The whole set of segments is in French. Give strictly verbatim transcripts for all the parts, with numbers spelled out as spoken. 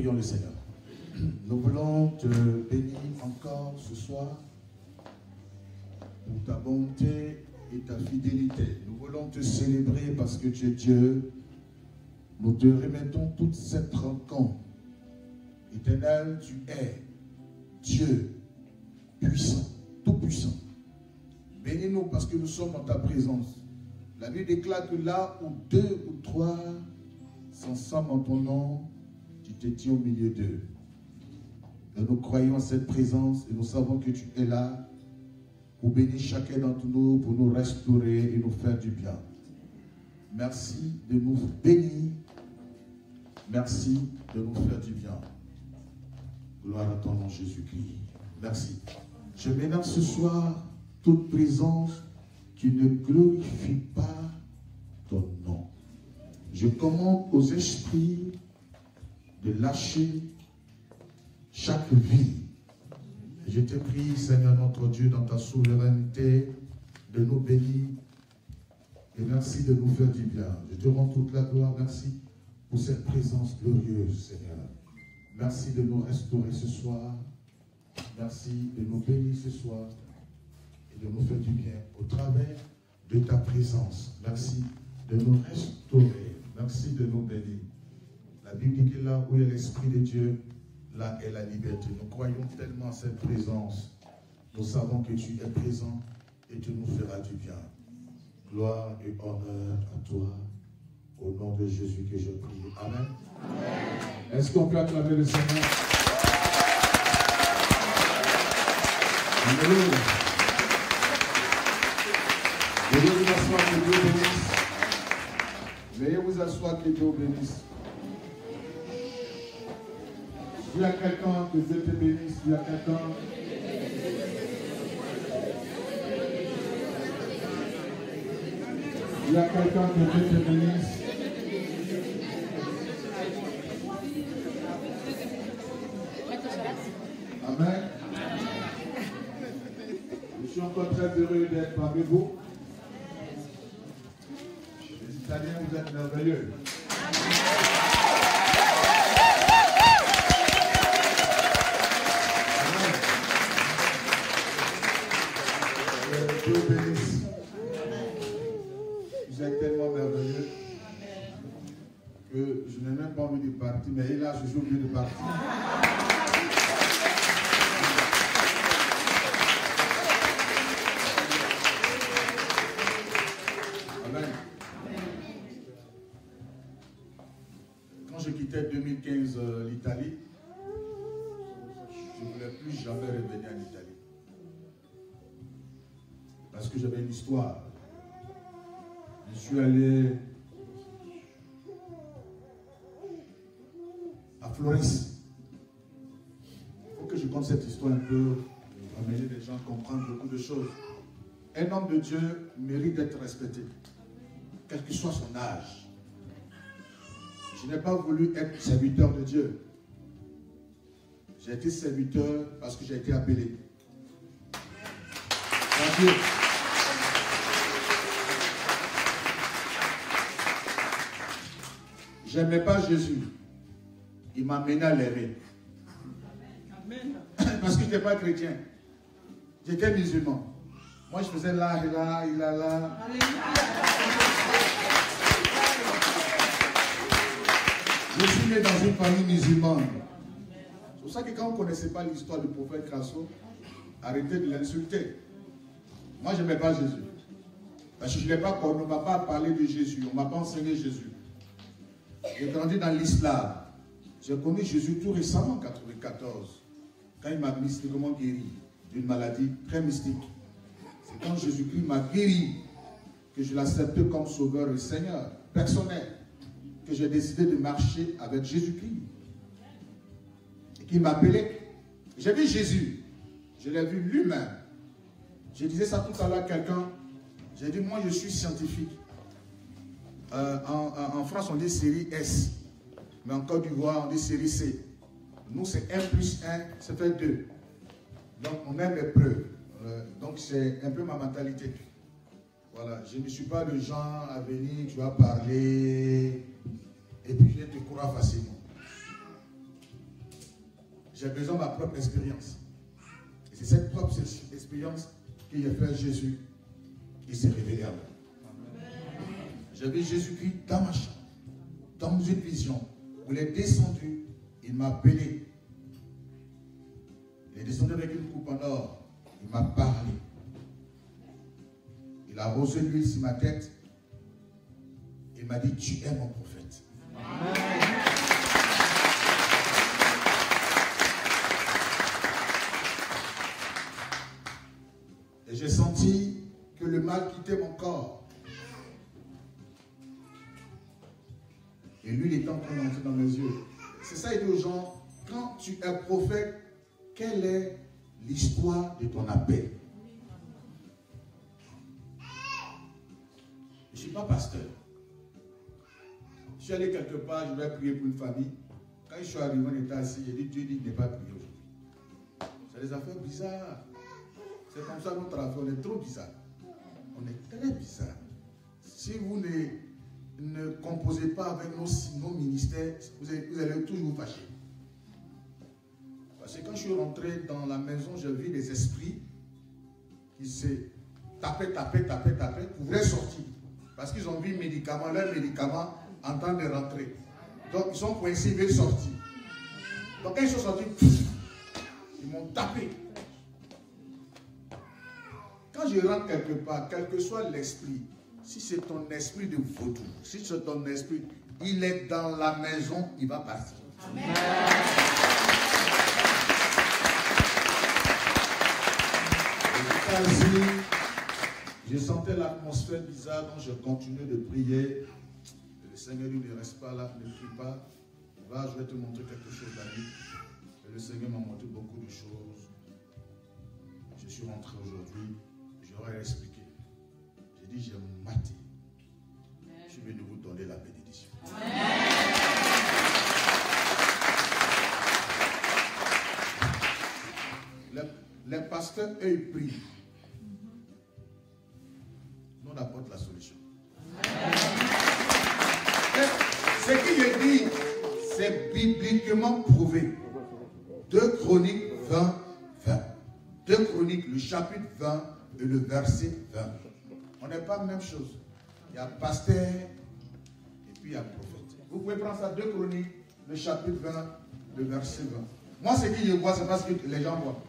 Prions le Seigneur. Nous voulons te bénir encore ce soir pour ta bonté et ta fidélité. Nous voulons te célébrer parce que tu es Dieu. Nous te remettons toute cette rencontre. Éternel, tu es Dieu puissant, tout puissant. Bénis-nous parce que nous sommes dans ta présence. La Bible déclare que là où deux ou trois s'ensemble en ton nom, tu te tiens au milieu d'eux. Et nous croyons en cette présence et nous savons que tu es là pour bénir chacun d'entre nous, pour nous restaurer et nous faire du bien. Merci de nous bénir. Merci de nous faire du bien. Gloire à ton nom, Jésus-Christ. Merci. Je ménage ce soir toute présence qui ne glorifie pas ton nom. Je commande aux esprits de lâcher chaque vie. Je te prie, Seigneur notre Dieu, dans ta souveraineté, de nous bénir et merci de nous faire du bien. Je te rends toute la gloire, merci pour cette présence glorieuse, Seigneur. Merci de nous restaurer ce soir. Merci de nous bénir ce soir et de nous faire du bien au travers de ta présence. Merci de nous restaurer. Merci de nous bénir. La Bible dit que là où il y a l'Esprit de Dieu, là est la liberté. Nous croyons tellement à cette présence. Nous savons que tu es présent et tu nous feras du bien. Gloire et honneur à toi. Au nom de Jésus que je prie. Amen. Amen. Est-ce qu'on peut acclamer le Seigneur? Alléluia. Veuillez vous asseoir, que Dieu bénisse. Veuillez vous asseoir, que Dieu bénisse. Il y a quelqu'un, que Dieu te bénisse. Il y a quelqu'un. Il y a quelqu'un, que Dieu te bénisse. Amen. Je suis encore très heureux d'être parmi vous. Les Italiens, vous êtes merveilleux. Dieu bénisse. Vous êtes tellement merveilleux que je n'ai même pas envie de partir, mais là, je suis obligé de partir. Amen. Quand je quittais deux mille quinze euh, l'Italie, je ne voulais plus jamais revenir en Italie. Parce que j'avais une histoire. Je suis allé à Floris. Il faut que je compte cette histoire un peu, pour amener les gens à comprendre beaucoup de choses. Un homme de Dieu mérite d'être respecté, quel que soit son âge. Je n'ai pas voulu être serviteur de Dieu. J'ai été serviteur parce que j'ai été appelé. Par Dieu. Je n'aimais pas Jésus. Il m'a amené à l'aimer. Parce que je n'étais pas chrétien. J'étais musulman. Moi, je faisais là, et là, et là, là. Je suis né dans une famille musulmane. C'est pour ça que quand vous ne connaissez pas l'histoire du prophète Crasso, arrêtez de l'insulter. Moi, je n'aimais pas Jésus. Parce que je n'ai pas, on ne m'a pas parlé de Jésus. On ne m'a pas enseigné Jésus. J'ai grandi dans l'islam. J'ai connu Jésus tout récemment, en mille neuf cent quatre-vingt-quatorze, quand il m'a mystiquement guéri d'une maladie très mystique. C'est quand Jésus-Christ m'a guéri que je l'accepte comme sauveur et Seigneur personnel, que j'ai décidé de marcher avec Jésus-Christ. Et qu'il m'appelait. J'ai vu Jésus. Je l'ai vu lui-même. Je disais ça tout à l'heure à quelqu'un. J'ai dit, moi je suis scientifique. Euh, en, en, en France, on dit série S. Mais en Côte d'Ivoire, on dit série C. Nous, c'est un plus un, ça fait deux. Donc, on aime les preuves. Euh, donc, c'est un peu ma mentalité. Voilà, je ne suis pas le genre à venir, tu vas parler, et puis je te croire facilement. j'ai besoin de ma propre expérience. Et c'est cette propre expérience qui a fait Jésus. Il s'est révélé à moi. J'ai vu Jésus-Christ dans ma chambre, dans une vision, où il est descendu, il m'a appelé. Il est descendu avec une coupe en or, il m'a parlé. Il a rosé l'huile sur ma tête. Il m'a dit, tu es mon prophète. Amen. Et j'ai senti que le mal quittait mon corps. Et lui, il est en train d'entrer dans mes yeux. C'est ça, il dit aux gens, quand tu es prophète, quelle est l'histoire de ton appel? Je ne suis pas pasteur. Je suis allé quelque part, je vais prier pour une famille. Quand je suis arrivé, on était assis, j'ai dit, Dieu dit qu'il n'est pas prié aujourd'hui. C'est des affaires bizarres. C'est comme ça notre affaire, on est trop bizarre. On est très bizarre. Si vous ne, ne composez pas avec nos, nos ministères, vous allez, vous allez toujours vous fâcher. Parce que quand je suis rentré dans la maison, j'ai vu des esprits qui se tapaient, tapaient, tapaient, tapaient, pouvaient sortir. Parce qu'ils ont vu médicaments, leurs médicaments en train de rentrer. Donc ils sont coincés, ils veulent sortir. Donc quand ils sont sortis, ils m'ont tapé. Quand je rentre quelque part, quel que soit l'esprit, si c'est ton esprit de vaudou, si c'est ton esprit, il est dans la maison, il va partir. Amen. Ainsi, je sentais l'atmosphère bizarre, donc je continuais de prier. Le Seigneur lui ne reste pas là, ne prie pas. Va, je vais te montrer quelque chose, David. Et le Seigneur m'a montré beaucoup de choses. Je suis rentré aujourd'hui, j'aurais expliqué. J'ai dit, j'ai maté. Je suis venu vous donner la bénédiction. Amen. Les, les pasteurs, eux, ils prient. Nous, on apporte la solution. Ce qu'il est dit, c'est bibliquement prouvé. deux Chroniques vingt, vingt. deux Chroniques, le chapitre vingt et le verset vingt. On n'est pas la même chose. Il y a pasteur et puis il y a prophète. Vous pouvez prendre ça, deux Chroniques, le chapitre vingt, le verset vingt. Moi, ce que je vois, c'est parce que les gens voient.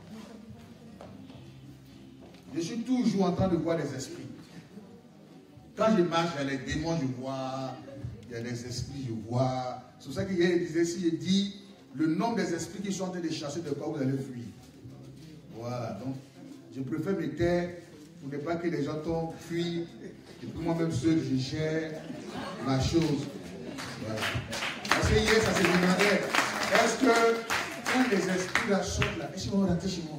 Je suis toujours en train de voir des esprits. Quand je marche, il y a les démons, je vois. Il y a des esprits, je vois. C'est pour ça qu'il disait, si je dis le nombre des esprits qui sont en train de chasser, de quoi vous allez fuir. Voilà, donc je préfère me taire pour ne pas que les gens tombent, fuient. Et puis moi-même seul, je gère ma chose. Voilà. Parce que hier, ça s'est demandé, est-ce que quand les esprits la sortent là, est-ce qu'ils vont rentrer chez moi?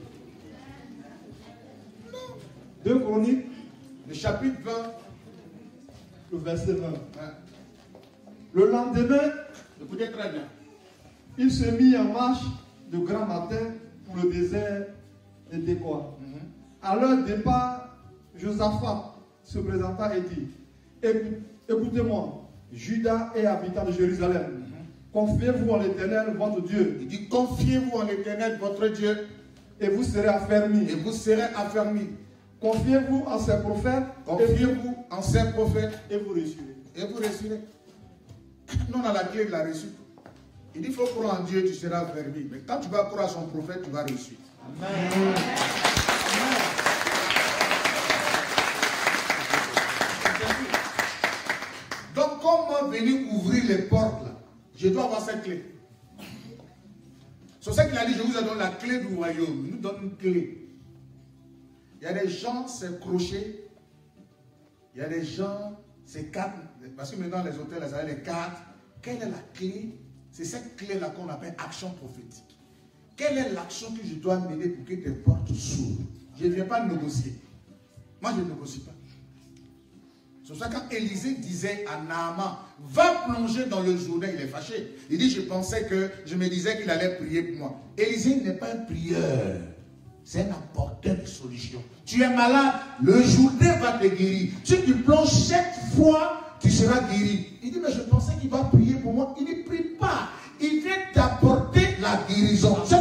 Non. deux Chroniques, le chapitre vingt, le verset vingt. Hein. Le lendemain, écoutez très bien, il se mit en marche de grand matin pour le désert de Tékoa. Mm-hmm. À leur départ, Josaphat se présenta et dit, écoutez-moi, Judas et habitants de Jérusalem, mm-hmm. confiez-vous en l'Éternel, votre Dieu. Il dit, confiez-vous en l'Éternel, votre Dieu, et vous serez affermis. Et vous serez affermis. Confiez-vous en ses prophètes. Confiez-vous en ses prophètes. Et vous réussirez. Et vous réussirez. Nous, on a la clé de la réussite. Il dit, il faut croire en Dieu, tu seras affermi. Mais quand tu vas croire à son prophète, tu vas réussir. Amen. Amen. Donc, comment venir ouvrir les portes là? Je dois avoir cette clé. C'est ça qu'il a dit, je vous ai donné la clé du royaume. Il nous donne une clé. Il y a des gens, c'est crochet. Il y a des gens, c'est cartes. Parce que maintenant, les hôtels, ça a les cartes. Quelle est la clé? C'est cette clé-là qu'on appelle action prophétique. Quelle est l'action que je dois mener pour que tes portes s'ouvrent? Je ne viens pas négocier. Moi, je ne négocie pas. C'est pour ça quand Élisée disait à Naaman, va plonger dans le Jourdain, il est fâché. Il dit, je pensais que, je me disais qu'il allait prier pour moi. Élisée n'est pas un prieur. C'est un apporteur de solutions. Tu es malade, le Jourdain va te guérir. Si tu plonges chaque fois, tu seras guéri. Il dit, mais je pensais qu'il va prier pour moi. Il ne prie pas. Il vient t'apporter la guérison. C'est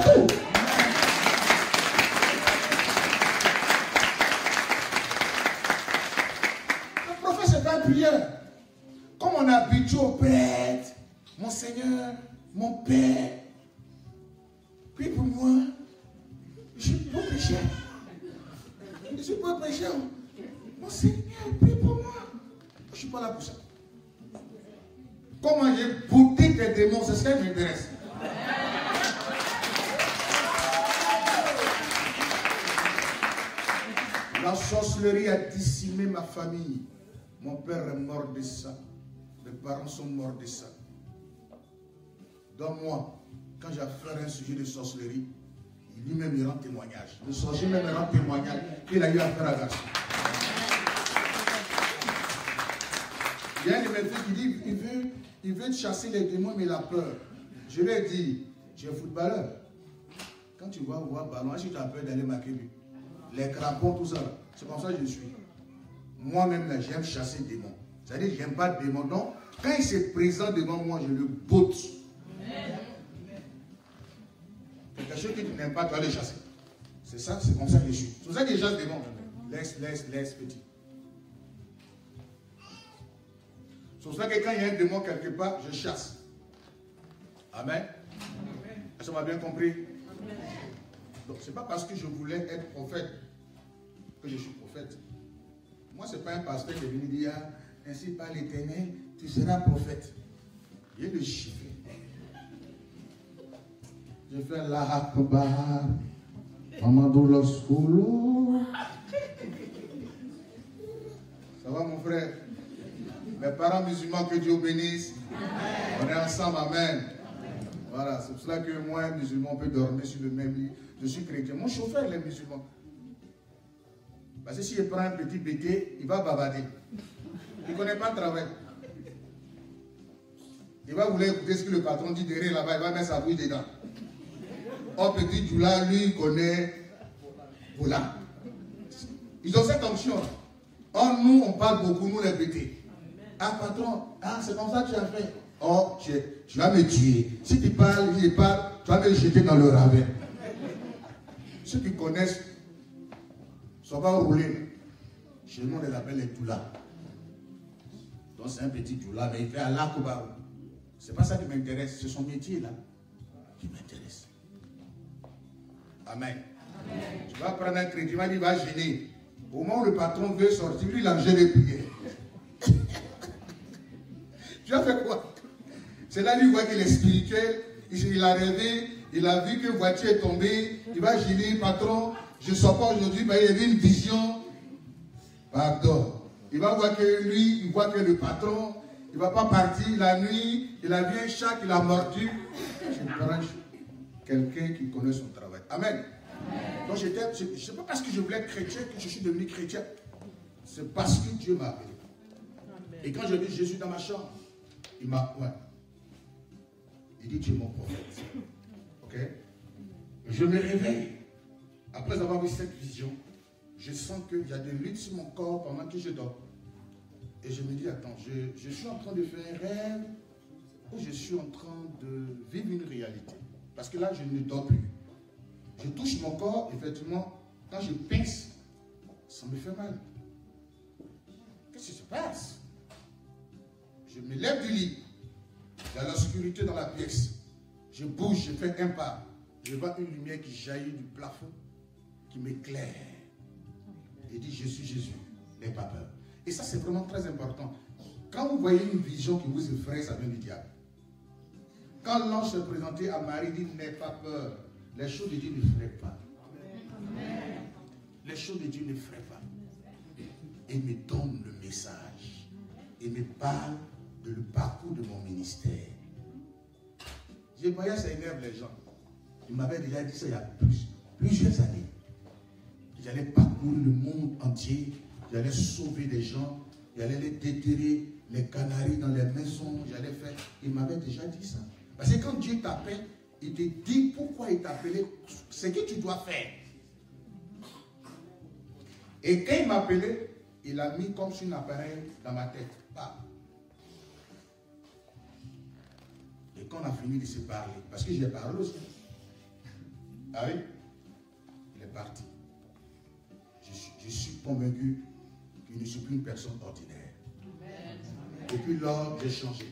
la prière. Comme on a habitué au Père, mon Seigneur, mon Père, prie pour moi. Je ne suis pas pécheur. Je ne suis pas pécheur. Mon Seigneur, prie pour moi. Je ne suis pas là pour ça. Comment j'ai bouté tes démons, c'est ce qui m'intéresse. La sorcellerie a décimé ma famille. Mon père est mort de ça. Mes parents sont morts de ça. Dans moi, quand j'ai affaire à un sujet de sorcellerie, lui-même il rend témoignage. Le sorcier même rend témoignage qu'il a eu affaire à garçon. Il y a un de mes filles qui dit, il veut, il veut chasser les démons, mais il a peur. Je lui ai dit, tu es footballeur. Quand tu vas voir ballon, si tu as peur d'aller marquer lui, les crampons, tout ça, c'est comme ça que je suis. Moi-même, j'aime chasser les démons. C'est-à-dire que je n'aime pas le démon. Donc, quand il se présente devant moi, je le botte. Quelque chose que tu n'aimes pas, tu vas le chasser. C'est ça, c'est comme ça que je suis. C'est pour ça que je chasse des démons. Laisse, laisse, laisse, petit. C'est pour ça que quand il y a un démon quelque part, je chasse. Amen. Est-ce qu'on m'a bien compris? Donc, ce n'est pas parce que je voulais être prophète que je suis prophète. Moi, ce n'est pas un pasteur qui est venu dire, ainsi par l'Éternel, tu seras prophète. Il le chiffre. Je fais la akbar, Amadou Loskoulo. Ça va, mon frère? Mes parents musulmans, que Dieu bénisse. On est ensemble, amen. Voilà, c'est pour cela que moi, un musulman, peut dormir sur le même lit. Je suis chrétien. Mon chauffeur, il est musulman. Parce que si je prends un petit bété, il va bavarder. Il ne connaît pas le travail. Il va vouloir écouter ce que le patron dit derrière là-bas, il va mettre sa bouche dedans. Oh, petit Djoula, lui, il connaît. Voilà. Ils ont cette onction. Oh, nous, on parle beaucoup, nous, les bétés. Ah, patron, ah, c'est comme ça que tu as fait. Oh, tu, tu vas me tuer. Si tu parles, je parle, tu vas me jeter dans le ravin. Ceux qui connaissent, ça va rouler. Chez nous, on les appelle les Djoula. Donc, c'est un petit Djoula, mais il fait à l'Akobarou. Ce n'est pas ça qui m'intéresse, c'est son métier là qui m'intéresse. Amen. Amen. Tu vas prendre un crédit, il va gêner. Au moment où le patron veut sortir, lui, il a gêné prier. Tu as fait quoi? C'est là lui, il voit qu'il est spirituel, il a rêvé, il a vu que la voiture est tombée, il va gêner, patron, je ne sors pas aujourd'hui, mais il avait une vision. Pardon. Il va voir que lui, il voit que le patron, il ne va pas partir la nuit, il a vu un chat qui l'a mordu. Je prends quelqu'un qui connaît son travail. Amen. Amen. Donc j'étais, ce n'est pas parce que je voulais être chrétien que je suis devenu chrétien. C'est parce que Dieu m'a appelé. Et quand j'ai vu Jésus dans ma chambre, il m'a point. Il dit, tu es mon prophète. Ok? Je me réveille. Après avoir vu cette vision, je sens qu'il y a des luttes sur mon corps pendant que je dors. Et je me dis, attends, je, je suis en train de faire un rêve ou je suis en train de vivre une réalité. Parce que là, je ne dors plus. Je touche mon corps, effectivement, quand je pince, ça me fait mal. Qu'est-ce qui se passe? Je me lève du lit. Il y a l'obscurité dans la pièce. Je bouge, je fais un pas. Je vois une lumière qui jaillit du plafond, qui m'éclaire. Et dit, je suis Jésus, n'aie pas peur. Et ça, c'est vraiment très important. Quand vous voyez une vision qui vous effraie, ça vient du diable. Quand l'ange se présentait à Marie, il dit, n'aie pas peur. Les choses de Dieu ne fraient pas. Amen. Les choses de Dieu ne fraient pas. Et me donne le message. Et me parle de le parcours de mon ministère. Je voyais, ça énerve les gens. Il m'avait déjà dit ça il y a plus, plusieurs années. J'allais parcourir le monde entier. J'allais sauver des gens. J'allais les déterrer, les canaris dans les maisons. J'allais faire. Il m'avait déjà dit ça. Parce que quand Dieu t'appelle, il te dit pourquoi il t'a appelé, ce que tu dois faire. Et quand il m'a appelé, il a mis comme sur un appareil dans ma tête. Bah. Et quand on a fini de se parler, parce que j'ai parlé aussi. Ah oui? Il est parti. Je suis, je suis convaincu qu'il ne suis plus une personne ordinaire. Amen. Depuis lors, j'ai changé.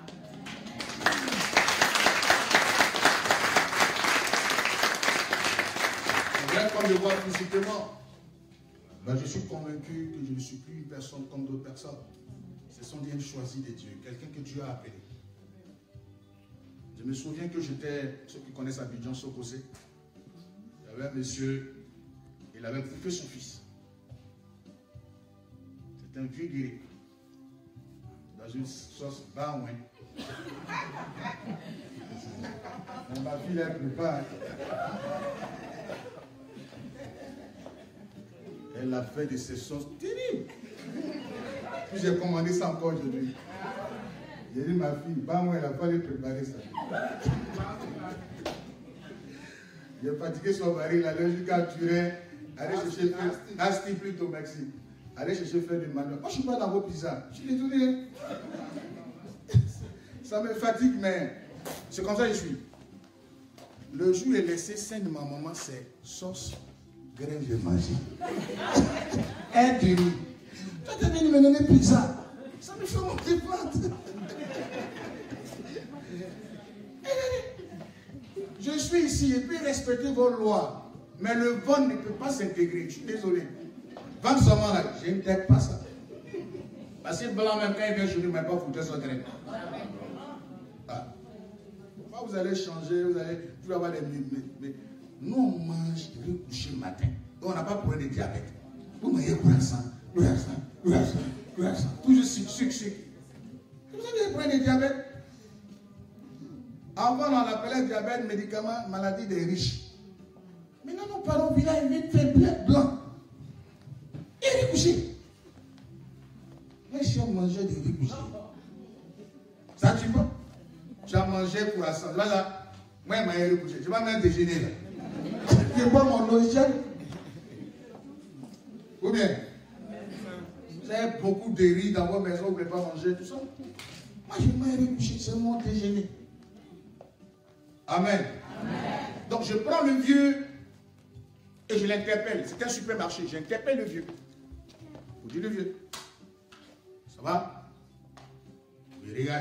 Comme je vois physiquement, ben je suis convaincu que je ne suis plus une personne comme d'autres personnes. Ce sont des choisis de Dieu, quelqu'un que Dieu a appelé. Je me souviens que j'étais, ceux qui connaissent Abidjan Sokosé, il y avait un monsieur, il avait que son fils. C'était un vieux guéri, dans une sauce baouin. Ma fille, elle prépare. Elle a fait de ces sauces terribles. Puis j'ai commandé ça encore aujourd'hui. J'ai dit, ma fille, bah moi, elle n'a pas les préparer ça. J'ai fatigué son mari, il allait jusqu'à Turin, aller chercher faire, Asti plutôt, merci. Aller chercher faire des manœuvres. Moi, je ne suis pas dans vos pizzas. Je suis désolé. Ça me fatigue, mais c'est comme ça que je suis. Le jour où il est laissé sain de ma maman, c'est sauce. Graine, j'ai mangé. Un demi. Toi, tu es venu me donner pizza. Ça me fait monter plante. Je suis ici et puis respecter vos lois. Mais le vent ne peut pas s'intégrer. Je suis désolé. Vendre seulement là, je ne t'aide pas ça. Parce que blanc, même quand il vient chez nous, il ne m'a pas foutu son graine. Ah. Vous allez changer, vous allez, vous allez avoir des minutes. Nous, on mange le coucher le matin. Donc, on n'a pas de problème de diabète. Vous mangez croissant, croissant, croissant, croissant. Toujours sucre, sucre, sucre. Vous avez des problèmes de diabète. Avant, on appelait diabète, médicament, maladie des riches. Maintenant, nos parents, il a une faiblesse blanc. Et riz couché. Les chiens mangeaient des riz couché. Ça, tu vois? Tu as mangé croissant. Là, là, moi, je mange riz couché. Je vais même déjeuner là. Je bois mon logiciel. Ou bien, vous avez beaucoup de riz dans vos maisons, vous ne pouvez pas manger, tout ça. Moi, je mange riz couché, c'est mon déjeuner. Amen. Amen. Donc, je prends le vieux et je l'interpelle. C'est un supermarché. J'interpelle le vieux. Vous dites le vieux. Ça va? Il regarde.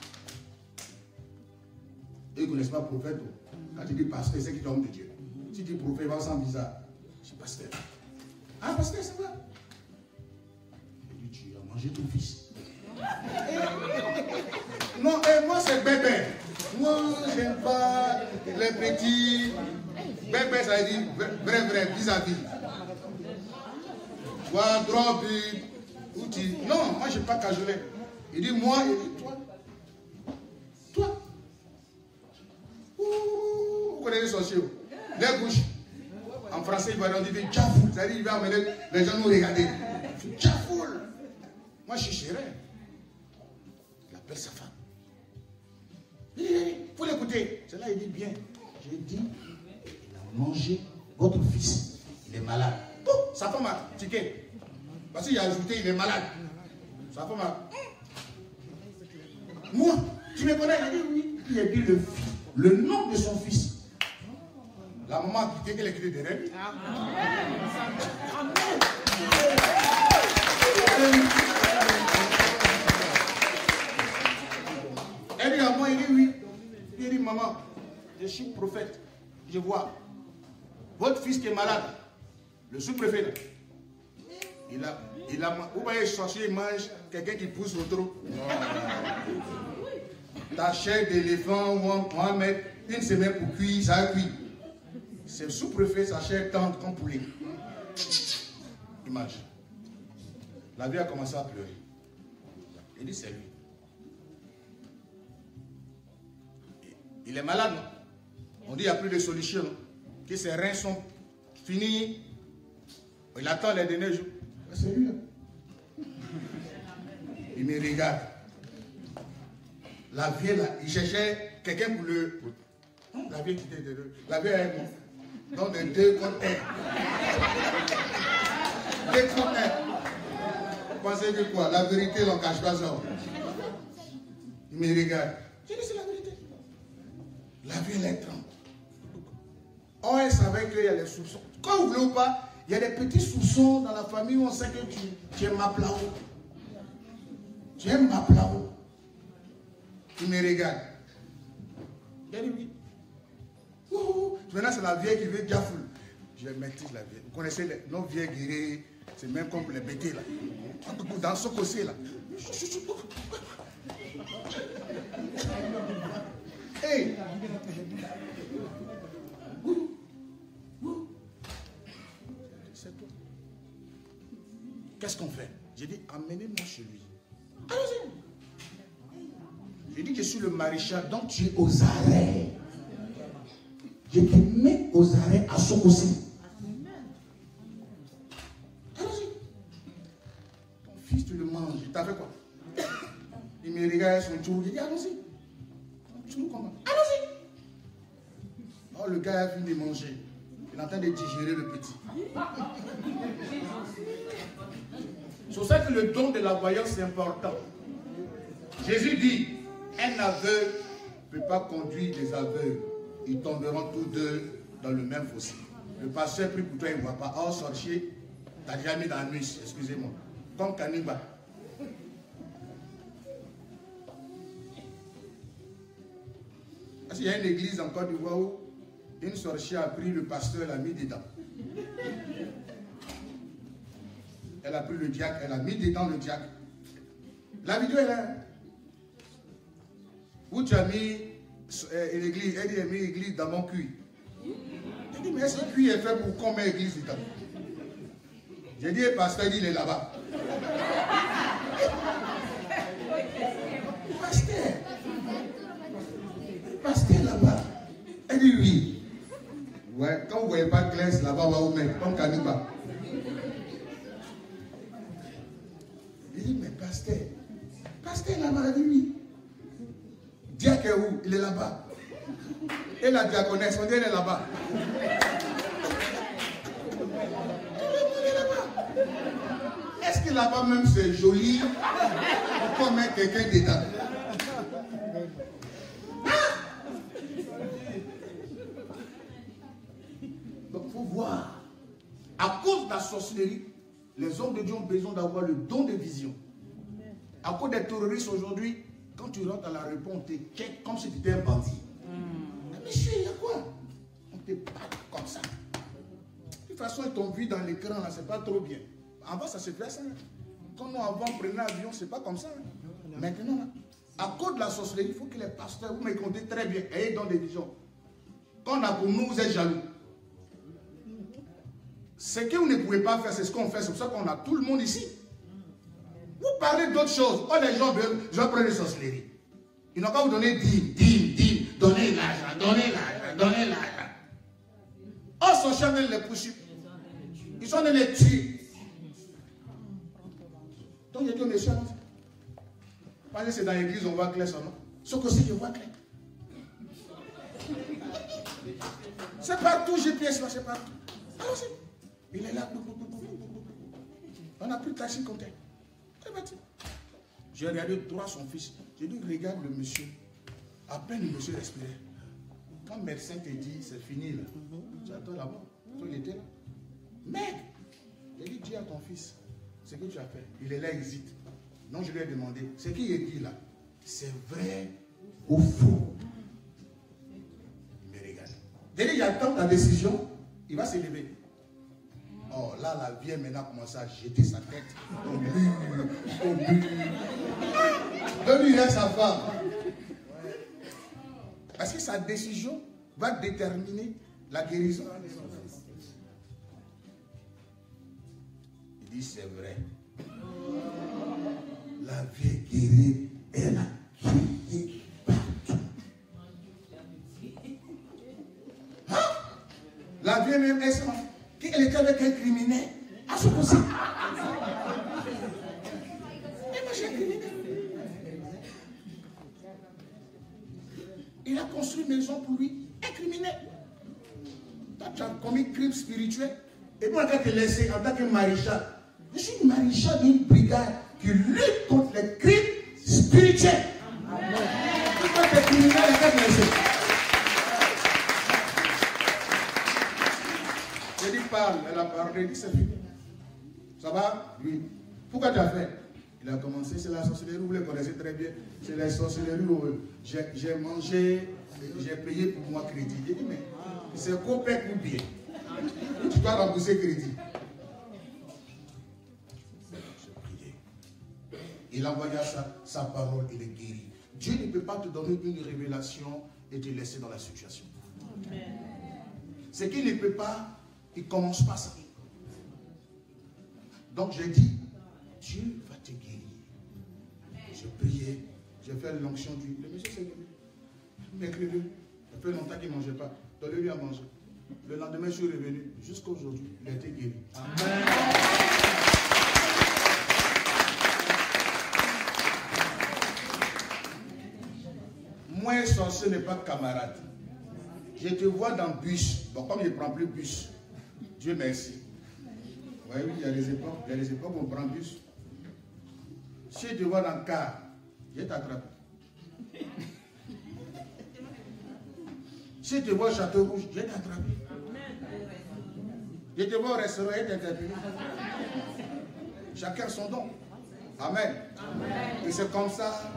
Eux, ils ne connaissent pas le prophète. Quand tu dis pasteur, c'est qui tombe de Dieu. Si tu dis prophète, il va se sentir bizarre. Je suis pasteur. Ah, pasteur, ça va? Il dit, tu as mangé ton fils. Non, et moi, c'est bébé. Moi, je n'aime pas les petits. Bébé, ça veut dire vrai, vrai, vis-à-vis. Toi, drop, outil. Non, moi, je n'ai pas cajolé. Il dit, moi, il dit, toi. Toi. Ouh, vous connaissez les sorciers. Les bouches. En français, il va dire Tchafoul. C'est-à-dire, il va amener les gens nous regarder. Tchafoul. Moi, je suis chéri. Il appelle sa femme. Il faut l'écouter. C'est là, il dit bien. J'ai dit, il a mangé votre fils. Il est malade. Bon, sa femme a tiqué. Parce qu'il a ajouté, il est malade. Sa femme a. Moi, tu me connais? Il a dit oui. Il a dit le, le nom de son fils. La maman a quitté, qu'elle a quitté derrière. Elle dit à moi, il dit oui. Il dit maman, je suis prophète. Je vois. Votre fils qui est malade, le sous-préfet là, il a, il a, vous voyez, le sorcier, il mange quelqu'un qui pousse au trou. Ta chair d'éléphant, on va mettre une semaine pour cuire, ça a cuit. C'est le sous-préfet, sa chair tendre comme poulet. Image. La vie a commencé à pleurer. Il dit c'est lui. Il est malade, non? On dit qu'il n'y a plus de solution, non? Que ses reins sont finis. Il attend les derniers jours. C'est lui là. Il me regarde. La vieille là, il cherchait quelqu'un pour le. La vieille qui était de deux. La vieille est morte. Donc les deux contre un. Deux contre un. Vous pensez que quoi? La vérité, on ne cache pas ça. Il me regarde. Je dis c'est la vérité. La vieille est trempe. Oh, elle savait qu'il y a des soupçons. Quand vous voulez ou pas, il y a des petits soupçons dans la famille où on sait que tu, tu es maplao. Tu Tu aimes Maplao? Il me regarde. Il dit oui. Ouh, maintenant c'est la vieille qui veut Diafoul. Je maîtrise la vieille. Vous connaissez les, nos vieilles guerriers, c'est même comme les bêtés là. Dans ce côté là. Hey! C'est toi. Qu'est-ce qu'on fait? J'ai dit, amenez-moi chez lui. Allons-y. J'ai dit, je suis le maréchal, donc tu es aux arrêts. Je te mets aux arrêts à Sokosi. Allons-y. Ton fils, tu le manges. Il t'a fait quoi? Il me regarde son tour. Il dit, allons-y. Allons-y. Oh, le gars a fini de manger. Il est en train de digérer le petit. C'est pour ça que le don de la voyance est important. Jésus dit, un aveugle ne peut pas conduire des aveugles. Ils tomberont tous deux dans le même fossé. Le pasteur prie pour toi, il ne voit pas. Oh, sorcier, tu as déjà mis dans la nuit, excusez-moi. Comme Kaniba. Parce qu'il y a une église en Côte d'Ivoire où une sorcière a pris le pasteur, l'a mis dedans. Elle a pris le diacre, elle a mis dedans le diacre. La vidéo est là. Où tu as mis euh, une église, elle dit, elle a mis l'église dans mon cuir. J'ai dit, mais ce cuir est fait pour combien d'églises dedans? J'ai dit, pasteur, il est là-bas. Pasteur. Pasteur là-bas. Elle dit oui. Ouais, quand vous ne voyez pas clair, là-bas, on va vous mettre, comme Kaniba. Il dit, mais pasteur, pasteur là-bas, elle dit oui. Diacre est où? Il est là-bas. Et la diaconesse, on dit elle est là-bas. Il est là-bas. Est-ce que là-bas même c'est joli? On peut mettre quelqu'un dedans. Donc il faut voir. À cause de la sorcellerie, les hommes de Dieu ont besoin d'avoir le don de vision. À cause des terroristes aujourd'hui, quand tu rentres à la réponse, on te check comme si tu étais un bandit. Mm. Monsieur, il y a quoi? On te parle comme ça. De toute façon, ils t'ont vu dans l'écran, là, c'est pas trop bien. Avant, ça se fait ça. Hein. Quand nous, avant, on prenait l'avion, c'est pas comme ça. Hein. Maintenant, là, à cause de la sorcellerie, il faut que les pasteurs, vous me comptez très bien, ayez dans des visions. Quand on a pour nous, vous êtes jaloux. Ce que vous ne pouvez pas faire, c'est ce qu'on fait. C'est pour ça qu'on a tout le monde ici. Vous parlez d'autres choses. Oh, les gens veulent, je vais prendre les sorcelleries. Ils n'ont pas vous donner dîme, dîme, dîme. Donnez l'argent, donnez l'argent, donnez l'argent. Oh, son chien vient les pousser. Ils sont allés les tuer. Donc, il y a deux messieurs. Parce que c'est dans l'église, on voit clair son nom. Ce que c'est, je vois clair. C'est partout, G P S là, c'est partout. Alors, il est là. On n'a plus de taxi compté. J'ai regardé droit son fils. J'ai dit, regarde le monsieur. À peine le monsieur respirait. Quand le médecin te dit, c'est fini là. Tu attends là-bas. Toi, il était là. Mec, j'ai dit, dis à ton fils, ce que tu as fait. Il est là, il hésite. Non, je lui ai demandé, ce qu'il a dit là, c'est vrai ou faux? Il me regarde. Dès qu'il attend ta décision, il va se lever. Oh, là, la vieille maintenant commence à jeter sa tête au mur, au mur. De lui, il a sa femme. Parce que sa décision va déterminer la guérison. Il dit, c'est vrai. La vieille guérie, elle a crié partout. Hein? La vieille même, elle s'en elle était avec un criminel. À ce possible. Et moi j'ai un criminel. Il a construit une maison pour lui. Un criminel. Toi, tu as commis crime spirituel. Et moi, en tant que laissé, en tant que maréchal, je suis une maréchal d'une brigade qui lutte contre les crimes spirituels. Pourquoi tu es criminel en tant que laissé? J'ai dit, parle, elle a parlé, elle dit, c'est fini. Ça va? Oui. Pourquoi tu as fait? Il a commencé, c'est la sorcellerie, vous le connaissez très bien. C'est la sorcellerie où j'ai mangé, j'ai payé pour moi crédit. Il dit, mais c'est quoi paie ou bien? Tu dois rembourser crédit. Il envoya sa, sa parole, il est guéri. Dieu ne peut pas te donner une révélation et te laisser dans la situation. C'est qu'il ne peut pas, il ne commence pas ça. Donc j'ai dit, Dieu va te guérir. J'ai prié, j'ai fait l'onction du... Le monsieur s'est guéri. Mercredi, ça fait longtemps qu'il ne mangeait pas. Donnez-lui à manger. Le lendemain, je suis revenu. Jusqu'à aujourd'hui, il a été guéri. Amen. Moi, sorcier n'est pas camarade. Je te vois dans le bus. Bon, comme il ne prend plus bus, Dieu merci. Oui, oui, il y a des époques, il y a des époques où on prend le bus. Si je te vois dans le car, je t'attrape. Si je te vois au Château Rouge, je t'attrape. Je te vois au restaurant, je t'attrape. Chacun son don. Amen. Amen. Et c'est comme ça.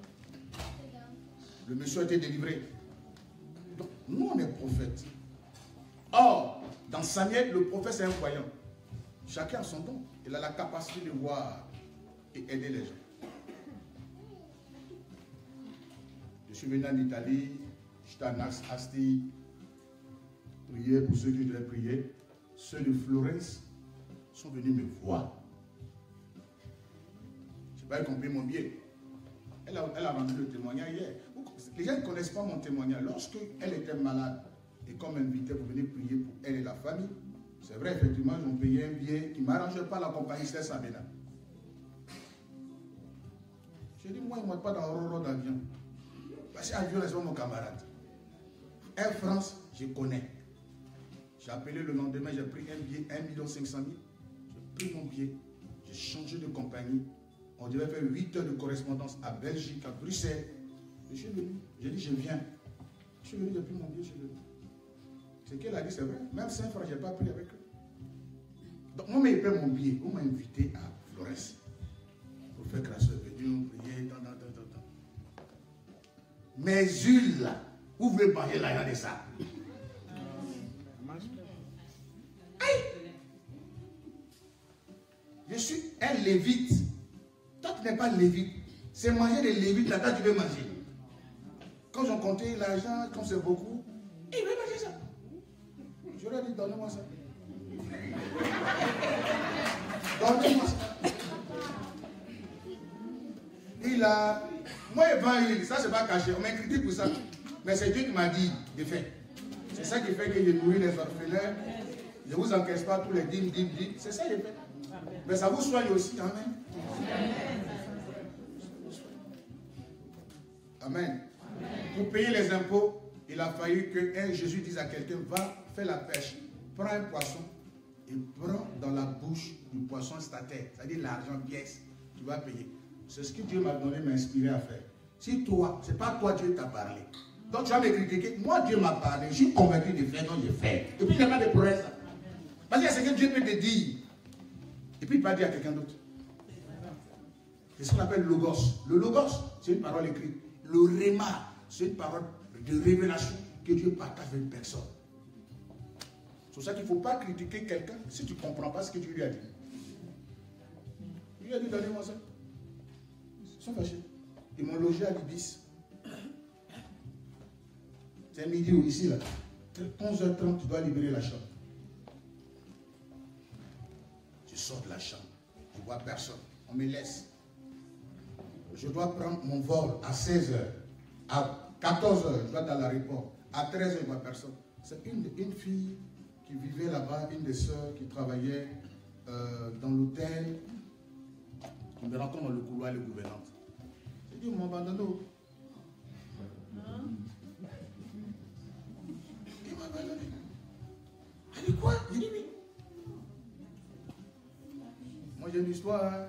Le monsieur a été délivré. Donc, nous, on est prophètes. Or, dans Samuel, le prophète, c'est un voyant. Chacun a son don. Il a la capacité de voir et aider les gens. Je suis venu en Italie, j'étais en Asti, prier pour ceux qui devaient prier. Ceux de Florence sont venus me voir. Je n'ai pas compris mon billet. Elle a, elle a rendu le témoignage hier. Les gens ne connaissent pas mon témoignage. Lorsqu'elle était malade et qu'on m'invitait pour venir prier pour elle et la famille, c'est vrai, effectivement, ils ont payé un billet qui ne m'arrangeait pas la compagnie Céleste Sabena. J'ai dit, moi, ils ne montent pas dans un roro d'avion. Parce que l'avion, c'est pas mon camarade. Air France, je connais. J'ai appelé le lendemain, j'ai pris un billet, un million cinq cent mille. J'ai pris mon billet, j'ai changé de compagnie. On devait faire huit heures de correspondance à Belgique, à Bruxelles. Je suis venu, j'ai dit, je viens. Je suis venu, j'ai pris mon billet, je suis venu. C'est qu'elle a dit, c'est vrai. Même cinq francs, je n'ai pas pris avec eux. Donc, moi, j'ai pris mon billet. On m'a invité à Florence. Pour faire grâce à Dieu, prier, tant, tant, tant, tant. Mais Jules, là, vous voulez manger l'argent de ça? Aïe! Je suis un lévite. Toi, tu n'es pas lévite. C'est manger des lévites, là, toi, tu veux manger. Quand ils ont compté l'argent, comme c'est beaucoup, ils veulent manger ça. Je leur ai dit, donnez-moi ça. Donnez-moi ça. Il a... Moi, il va, ça, c'est pas caché. On m'a critiqué pour ça. Mais c'est Dieu qui m'a dit de faire. C'est ça qui fait que je nourris les orphelins. Je ne vous encaisse pas tous les dîmes, dîmes, dîmes. C'est ça qui fait. Mais ça vous soigne aussi. Amen. Amen. Pour payer les impôts, il a fallu que un Jésus dise à quelqu'un, va faire la pêche, prends un poisson et prends dans la bouche du poisson statère, c'est-à-dire l'argent pièce, tu vas payer. C'est ce que Dieu m'a donné, m'a inspiré à faire. Si toi, c'est pas toi Dieu t'a parlé. Donc tu vas me critiquer, moi Dieu m'a parlé, je suis convaincu de faire, donc je fais. Et puis il n'y a pas de promesse. Parce qu'il y a ce que Dieu peut te dire. Et puis il va dire à quelqu'un d'autre. C'est ce qu'on appelle le logos. Le logos, c'est une parole écrite. Le réma, c'est une parole de révélation que Dieu partage avec une personne. C'est pour ça qu'il ne faut pas critiquer quelqu'un si tu ne comprends pas ce que Dieu lui a dit. Il lui a dit, donnez-moi ça. Ils sont fâchés. Ils m'ont logé à l'Ibis. C'est midi ou ici, là. onze heures trente, tu dois libérer la chambre. Je sors de la chambre. Je ne vois personne. On me laisse. Je dois prendre mon vol à seize heures. À quatorze heures, je dois être à l'aéroport. À treize heures, je ne vois personne. C'est une, une fille qui vivait là-bas, une des sœurs qui travaillait euh, dans l'hôtel, qui me rencontre dans le couloir, les gouvernantes. J'ai dit, mon abandonné. Il m'a abandonné. Elle dit quoi? J'ai dit oui. Moi j'ai une histoire. Hein.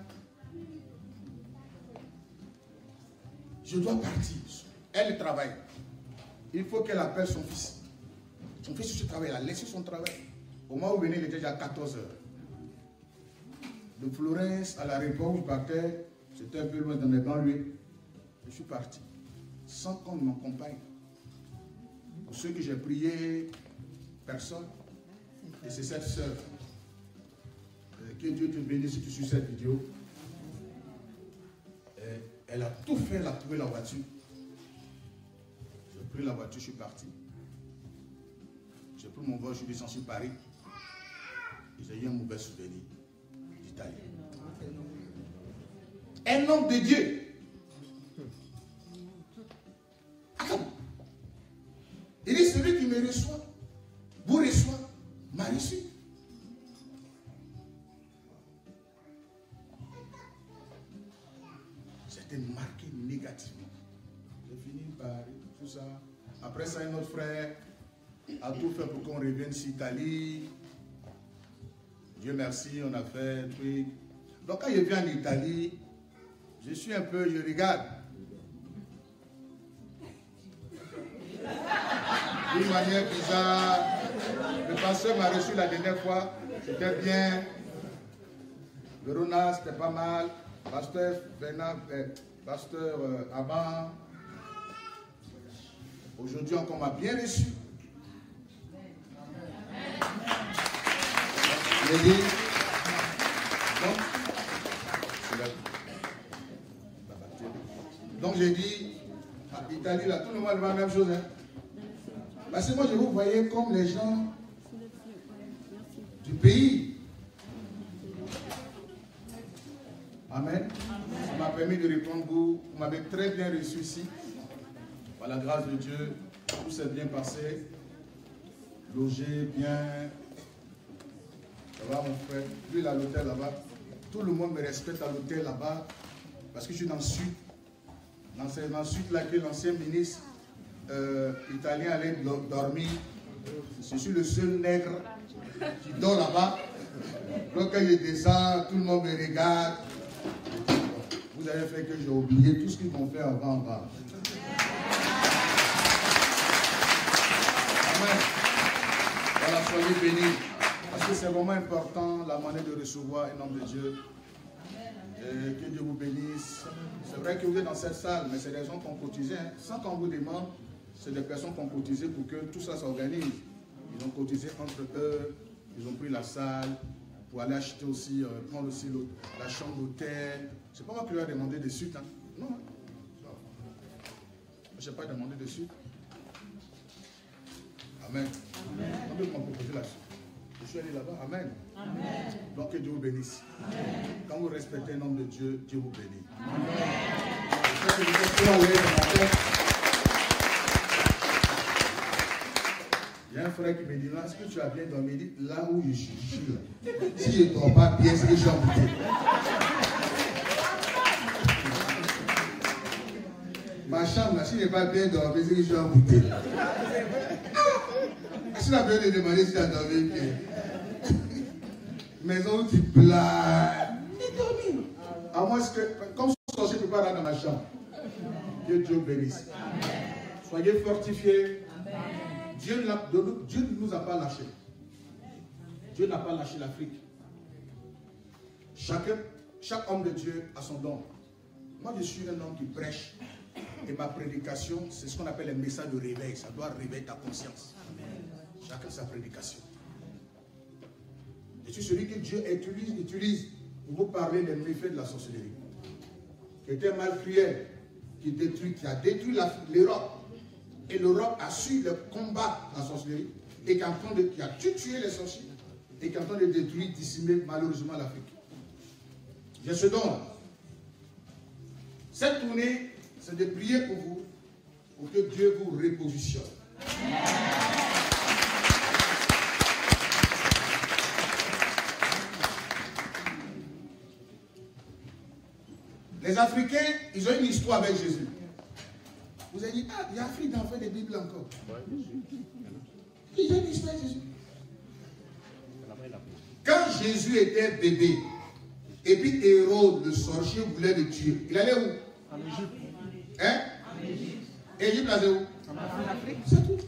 Je dois partir. Elle travaille. Il faut qu'elle appelle son fils. Son fils se travaille, il a laissé son travail. Au moment où venait, il était déjà à quatorze heures. De Florence à l'aéroport où je partais, C'était un peu loin dans les banlieues. Je suis parti, sans qu'on m'accompagne. Pour ceux que j'ai prié, personne. Et c'est cette sœur. Que Dieu te bénisse si tu suis cette vidéo. Et elle a tout fait, elle a trouvé la voiture. J'ai pris la voiture, je suis parti. J'ai pris mon vol, je suis descendu sur Paris. Et j'ai eu un mauvais souvenir d'Italie. Un homme de Dieu. Il dit, celui qui me reçoit, vous reçoit, m'a reçu. C'était marqué négativement. J'ai fini par tout ça. Après ça, un autre frère a tout fait pour qu'on revienne sur Italie. Dieu merci, on a fait un truc. Donc quand je viens en Italie, je suis un peu, je regarde. D'une manière bizarre. Le pasteur m'a reçu la dernière fois. C'était bien. Verona, c'était pas mal. Pasteur Bernard, euh, pasteur euh, Abba. Aujourd'hui encore m'a bien reçu. Je dis. Donc, donc j'ai dit, à Italie, là, tout le monde va la même chose. Hein. Parce que moi, je vous voyais comme les gens du pays. Amen. Ça m'a permis de répondre. Vous, vous m'avez très bien reçu ici. Par la grâce de Dieu, tout s'est bien passé. Logé bien. Ça va, mon frère. Lui, il a l'hôtel là-bas. Tout le monde me respecte à l'hôtel là-bas. Parce que je suis dans le sud. Dans le sud, là, que l'ancien ministre Euh, italien allait dormir. Je suis le seul nègre qui dort là-bas. Donc quand je descends, tout le monde me regarde. Vous avez fait que j'ai oublié tout ce qu'ils m'ont fait avant. avant. Amen. Voilà, soyez bénis. Parce que c'est vraiment important la manière de recevoir un homme de Dieu. Et que Dieu vous bénisse. C'est vrai que vous êtes dans cette salle, mais c'est des gens qui ont cotisé. Hein. Sans qu'on vous demande, c'est des personnes qui ont cotisé pour que tout ça s'organise. Ils ont cotisé entre eux, ils ont pris la salle pour aller acheter aussi, euh, prendre aussi la chambre d'hôtel. C'est pas moi qui leur ai demandé de suite. Hein. Non. Je n'ai pas demandé de suite. Amen. Amen. On peut m'en proposer la suite. Je suis allé là-bas. Amen. Amen. Donc que Dieu vous bénisse. Amen. Quand vous respectez un homme de Dieu, Dieu vous bénit. Amen. Il y a un frère qui me dit, est-ce que tu as bien dormi? Il dit, là où je suis, je suis là. Si je ne dors pas bien, c'est que je suis embouté. Ma chambre, là, si je n'ai pas bien dormi, c'est que je suis embouté. Est-ce que tu as besoin de demander si tu as dormi bien? Maison où tu blagues. J'ai dormi. À moins que, comme sorcier, je ne peux pas rentrer dans ma chambre. Que Dieu bénisse. Amen. Soyez fortifiés. Amen. Dieu, Dieu ne nous a pas lâchés. Dieu n'a pas lâché l'Afrique. Chacun, chaque homme de Dieu a son don. Moi, je suis un homme qui prêche. Et ma prédication, c'est ce qu'on appelle un message de réveil. Ça doit réveiller ta conscience. Amen. Chacun sa prédication. Je suis celui que Dieu utilise, utilise pour vous parler des méfaits de la sorcellerie. Qui était mal cruel, qui, détruit, qui a détruit l'Europe. Et l'Europe a su le combattre la sorcellerie. Et qui, en train de, qui a tué les sorciers. Et qui est en train de détruire, dissimuler malheureusement l'Afrique. J'ai ce don. Cette tournée, c'est de prier pour vous, pour que Dieu vous repositionne. Les Africains, ils ont une histoire avec Jésus. Vous avez dit, ah, il y a Afrique d'en faire des Bibles encore. Il y a une histoire avec Jésus. Quand Jésus était bébé, et puis Hérode, le sorcier, voulait le tuer, il allait où? En Égypte. Hein? En Égypte. Égypte, là, c'est où? En Afrique. C'est tout.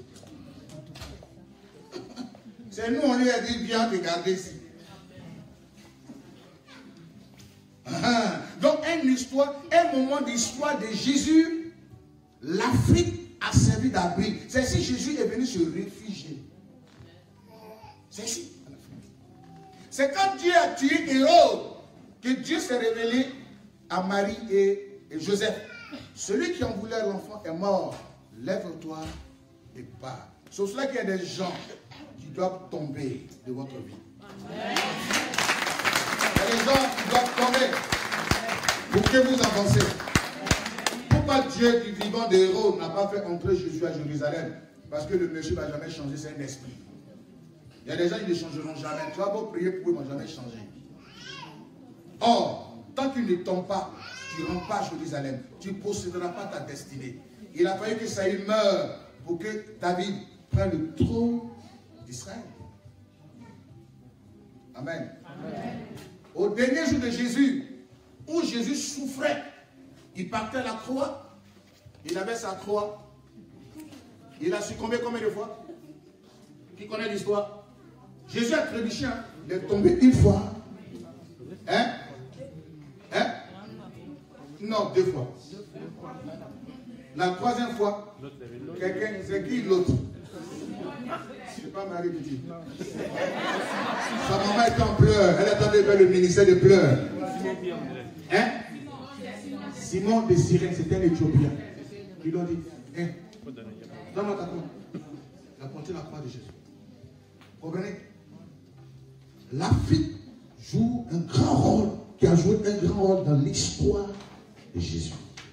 C'est nous, on lui a dit, viens regarder ici. Ah, donc, un l'histoire, un moment d'histoire de Jésus, l'Afrique a servi d'abri. C'est ici que Jésus est venu se réfugier. C'est ici, en Afrique. C'est quand Dieu a tué Hérode que Dieu s'est révélé à Marie et, et Joseph. Celui qui en voulait l'enfant est mort. Lève-toi et pars. C'est cela qu'il y a des gens qui doivent tomber de votre vie. Amen. Il y a des gens qui doivent tomber pour que vous avancez. Pourquoi Dieu du vivant de Hérode n'a pas fait entrer Jésus à Jérusalem? Parce que le monsieur ne va jamais changer, c'est un esprit. Il y a des gens qui ne changeront jamais. Tu vas beau prier pour eux, ils ne vont jamais changer. Or, tant qu'ils ne tombent pas, tu ne rentres pas à Jérusalem. Tu ne posséderas pas ta destinée. Il a fallu que Saül meure pour que David prenne le trône d'Israël. Amen. Amen. Au dernier jour de Jésus, où Jésus souffrait, il partait à la croix, il avait sa croix, il a succombé combien de fois? Qui connaît l'histoire? Jésus a trébuché, hein? Il est tombé une fois. Hein? Hein? Non, deux fois. La troisième fois, quelqu'un, c'est qui l'autre? C'est pas Marie qui dit. Sa maman était en pleurs. Elle attendait vers le ministère de pleurs. Hein? Simon de Cyrène, c'était un Éthiopien. Ils lui ont dit, hein? Donne-moi ta croix. Il a porté la croix de Jésus. Vous comprenez? L'Afrique joue un grand rôle, qui a joué un grand rôle dans l'histoire de Jésus.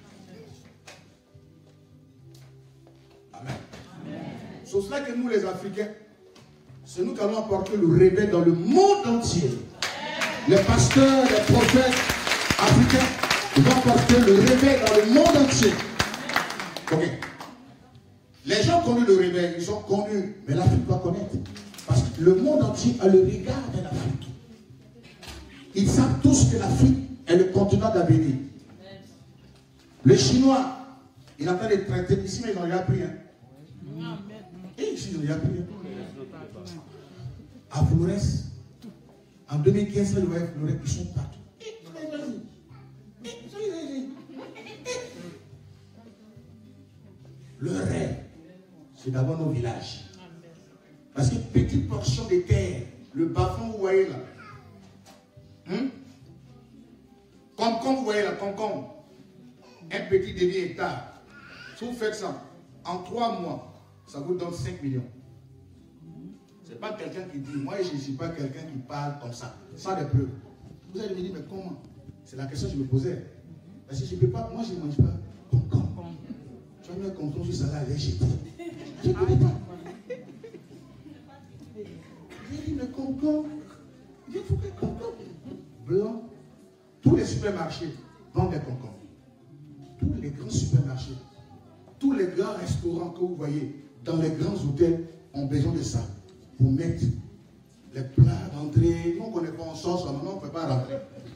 Amen. C'est cela que nous, les Africains, c'est nous qui allons apporter le réveil dans le monde entier. Les pasteurs, les prophètes africains vont apporter le réveil dans le monde entier. Ok. Les gens connus le réveil, ils sont connus, mais l'Afrique doit connaître. Parce que le monde entier a le regard de l'Afrique. Ils savent tous que l'Afrique est le continent d'avenir. Les Chinois, ils ont de traiter ici, mais ils n'ont rien pris. Hein. Et ici, ils n'ont rien pris. Hein. À Flores, en deux mille quinze, le Flores, ils sont partout. Le rêve, c'est d'abord nos villages. Parce que petite portion de terre, le bas-fond, vous voyez là. Hum? Comme, comme vous voyez là, comme, comme un petit demi-hectare. Si vous faites ça, en trois mois, ça vous donne cinq millions. Ce n'est pas quelqu'un qui dit, moi je ne suis pas quelqu'un qui parle comme ça, sans des preuves. Vous allez me dire, mais comment? C'est la question que je me posais. Parce que je ne peux pas, moi je ne mange pas comme comme. Tu vas mettre comme comme sur ça là, elle est jetée. Je ne connais pas. J'ai dit, mais concombre, il faut que concombre blanc. Tous les supermarchés vendent des concombres. Tous les grands supermarchés, tous les grands restaurants que vous voyez dans les grands hôtels ont besoin de ça pour mettre les plats d'entrée. Nous, on ne connaît pas en sauce, maintenant on ne peut pas rentrer.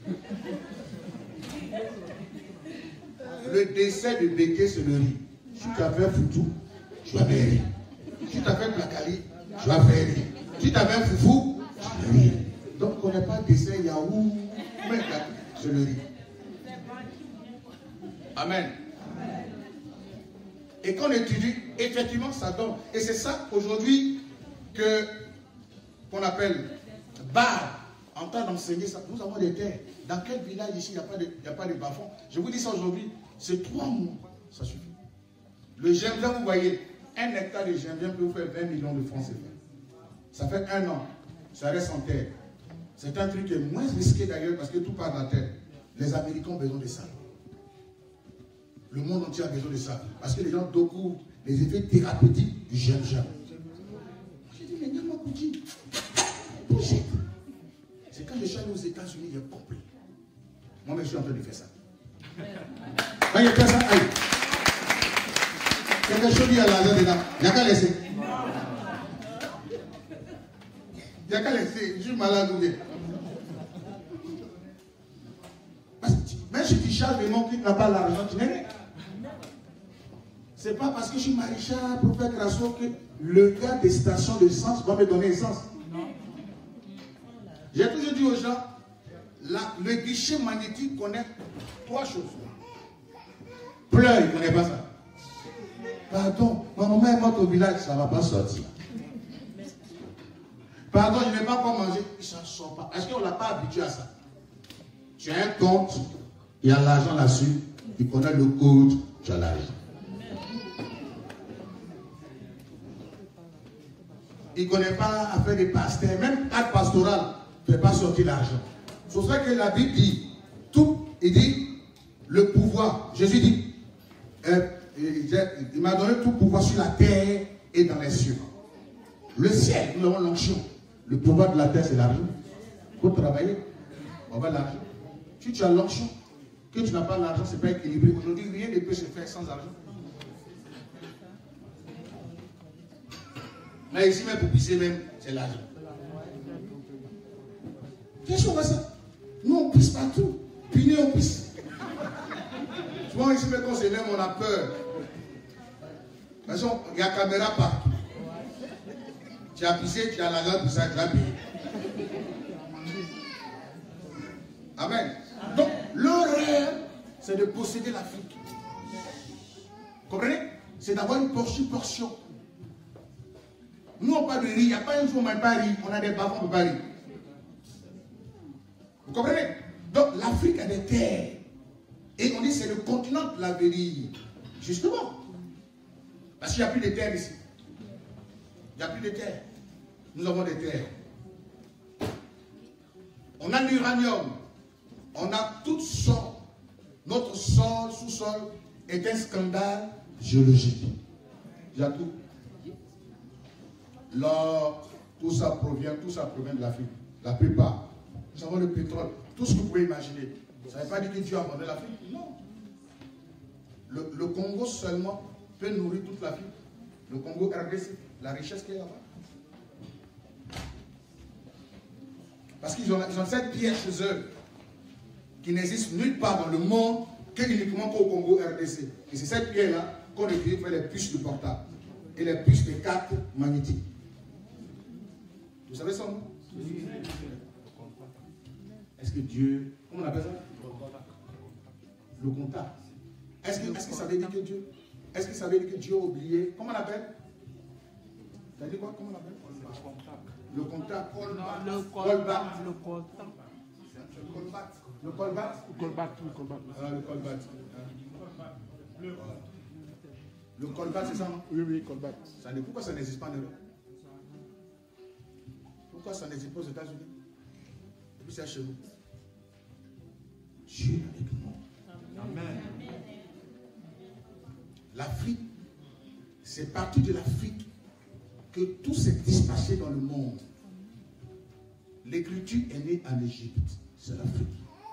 Le dessert de béquet, c'est le riz. Si tu as fait foutou, tu vas faire riz. Si tu as fait placali, tu vas faire riz. Si tu as fait foufou, tu vas faire riz. Donc on n'a pas de dessert yaourt, mais c'est le riz. Amen. Et quand on étudie, effectivement, ça donne. Et c'est ça aujourd'hui que qu'on appelle bar. En train d'enseigner ça, nous avons des terres. Dans quel village ici, il n'y a pas de, il n'y a pas de bas-fond? Je vous dis ça aujourd'hui, c'est trois mois, ça suffit. Le gingembre, vous voyez, un hectare de gingembre peut vous faire vingt millions de francs C F A. Ça fait un an, ça reste en terre. C'est un truc qui est moins risqué d'ailleurs parce que tout part de la terre. Les Américains ont besoin de ça. Le monde entier a besoin de ça. Parce que les gens découvrent les effets thérapeutiques du gingembre. J'ai dit, mais Nyama Kuti, c'est quand je suis allé aux États-Unis, j'ai compris. Moi, je suis en train de faire ça. Quand il fait ça, aïe. Quelque chose dit à l'argent dedans. Il n'y a qu'à laisser. Il n'y a qu'à laisser. Je suis malade ou bien. Même si tu charges des noms qui n'ont pas l'argent, tu n'es rien. Ce n'est pas parce que je suis maréchal, prophète Grasso, que le gars des stations d'essence va me donner essence. J'ai toujours dit aux gens, la, le guichet magnétique connaît trois choses. Pleure, il ne connaît pas ça. Pardon, ma maman est morte au village, ça ne va pas sortir. Pardon, je n'ai pas quoi manger, ça ne sort pas. Est-ce qu'on ne l'a pas habitué à ça? Tu as un compte, il y a l'argent là-dessus, tu connais le code, tu as l'argent. Il ne connaît pas à faire des pasteurs, même acte pastoral ne fait pas sortir l'argent. C'est pour ça que la Bible dit, tout, il dit, le pouvoir. Jésus dit, euh, il, il m'a donné tout pouvoir sur la terre et dans les cieux. Le ciel, nous avons l'onction. Le pouvoir de la terre, c'est l'argent. Il faut travailler, on va l'argent. Si tu as l'onction, que tu n'as pas l'argent, ce n'est pas équilibré. Aujourd'hui, rien ne peut se faire sans argent. Mais ici, même pour pisser, même, c'est l'argent. Qu'est-ce qu'on voit ça? Nous, on pisse partout. Puis on pisse. Souvent, ici, même quand c'est même, on a peur. Parce qu'il y a caméra partout. Tu as pissé, tu as l'argent pour ça, tu as payé. Amen. Donc, le rêve, c'est de posséder l'Afrique. Vous comprenez? C'est d'avoir une portion, portion. Nous, on parle de riz. Il n'y a pas un jour où on n'a pas riz. On a des bavons pour pas riz. Vous comprenez? Donc, l'Afrique a des terres. Et on dit que c'est le continent de l'avenir. Justement. Parce qu'il n'y a plus de terres ici. Il n'y a plus de terres. Nous avons des terres. On a l'uranium. On a toutes sortes. Notre sol, sous-sol, est un scandale géologique. Il y a tout. L'or, tout ça provient, tout ça provient de l'Afrique. La plupart. Nous avons le pétrole. Tout ce que vous pouvez imaginer. Ça ne veut pas dire que Dieu a abandonné l'Afrique. Non. Le, le Congo seulement peut nourrir toute l'Afrique. Le Congo R D C, la richesse qu'il y a là-bas. Parce qu'ils ont, ils ont cette pierre chez eux qui n'existe nulle part dans le monde que uniquement qu'au Congo R D C. Et c'est cette pierre-là qu'on utilise pour les puces de portable et les puces de cartes magnétiques. Vous savez ça, non? Est-ce que Dieu... Comment on appelle ça? Le contact. Est-ce que, est-ce que ça veut dire que Dieu... Est-ce que ça veut dire que Dieu a oublié? Comment on appelle? Ça dit quoi? Comment on appelle? Le contact. Le colbat. Le contact. Le colbat. Le colbat. Le colbat. Le colbat. Ah, le colbat. Le colbat, c'est ça, non? Oui, oui, colbat. Ça, pourquoi ça n'existe pas en Europe? Pourquoi ça n'existe pas aux États-Unis? Et puis c'est chez nous. Dieu est avec nous. Amen. L'Afrique, c'est partout de l'Afrique que tout s'est dispatché dans le monde. L'écriture est née en Égypte. C'est l'Afrique.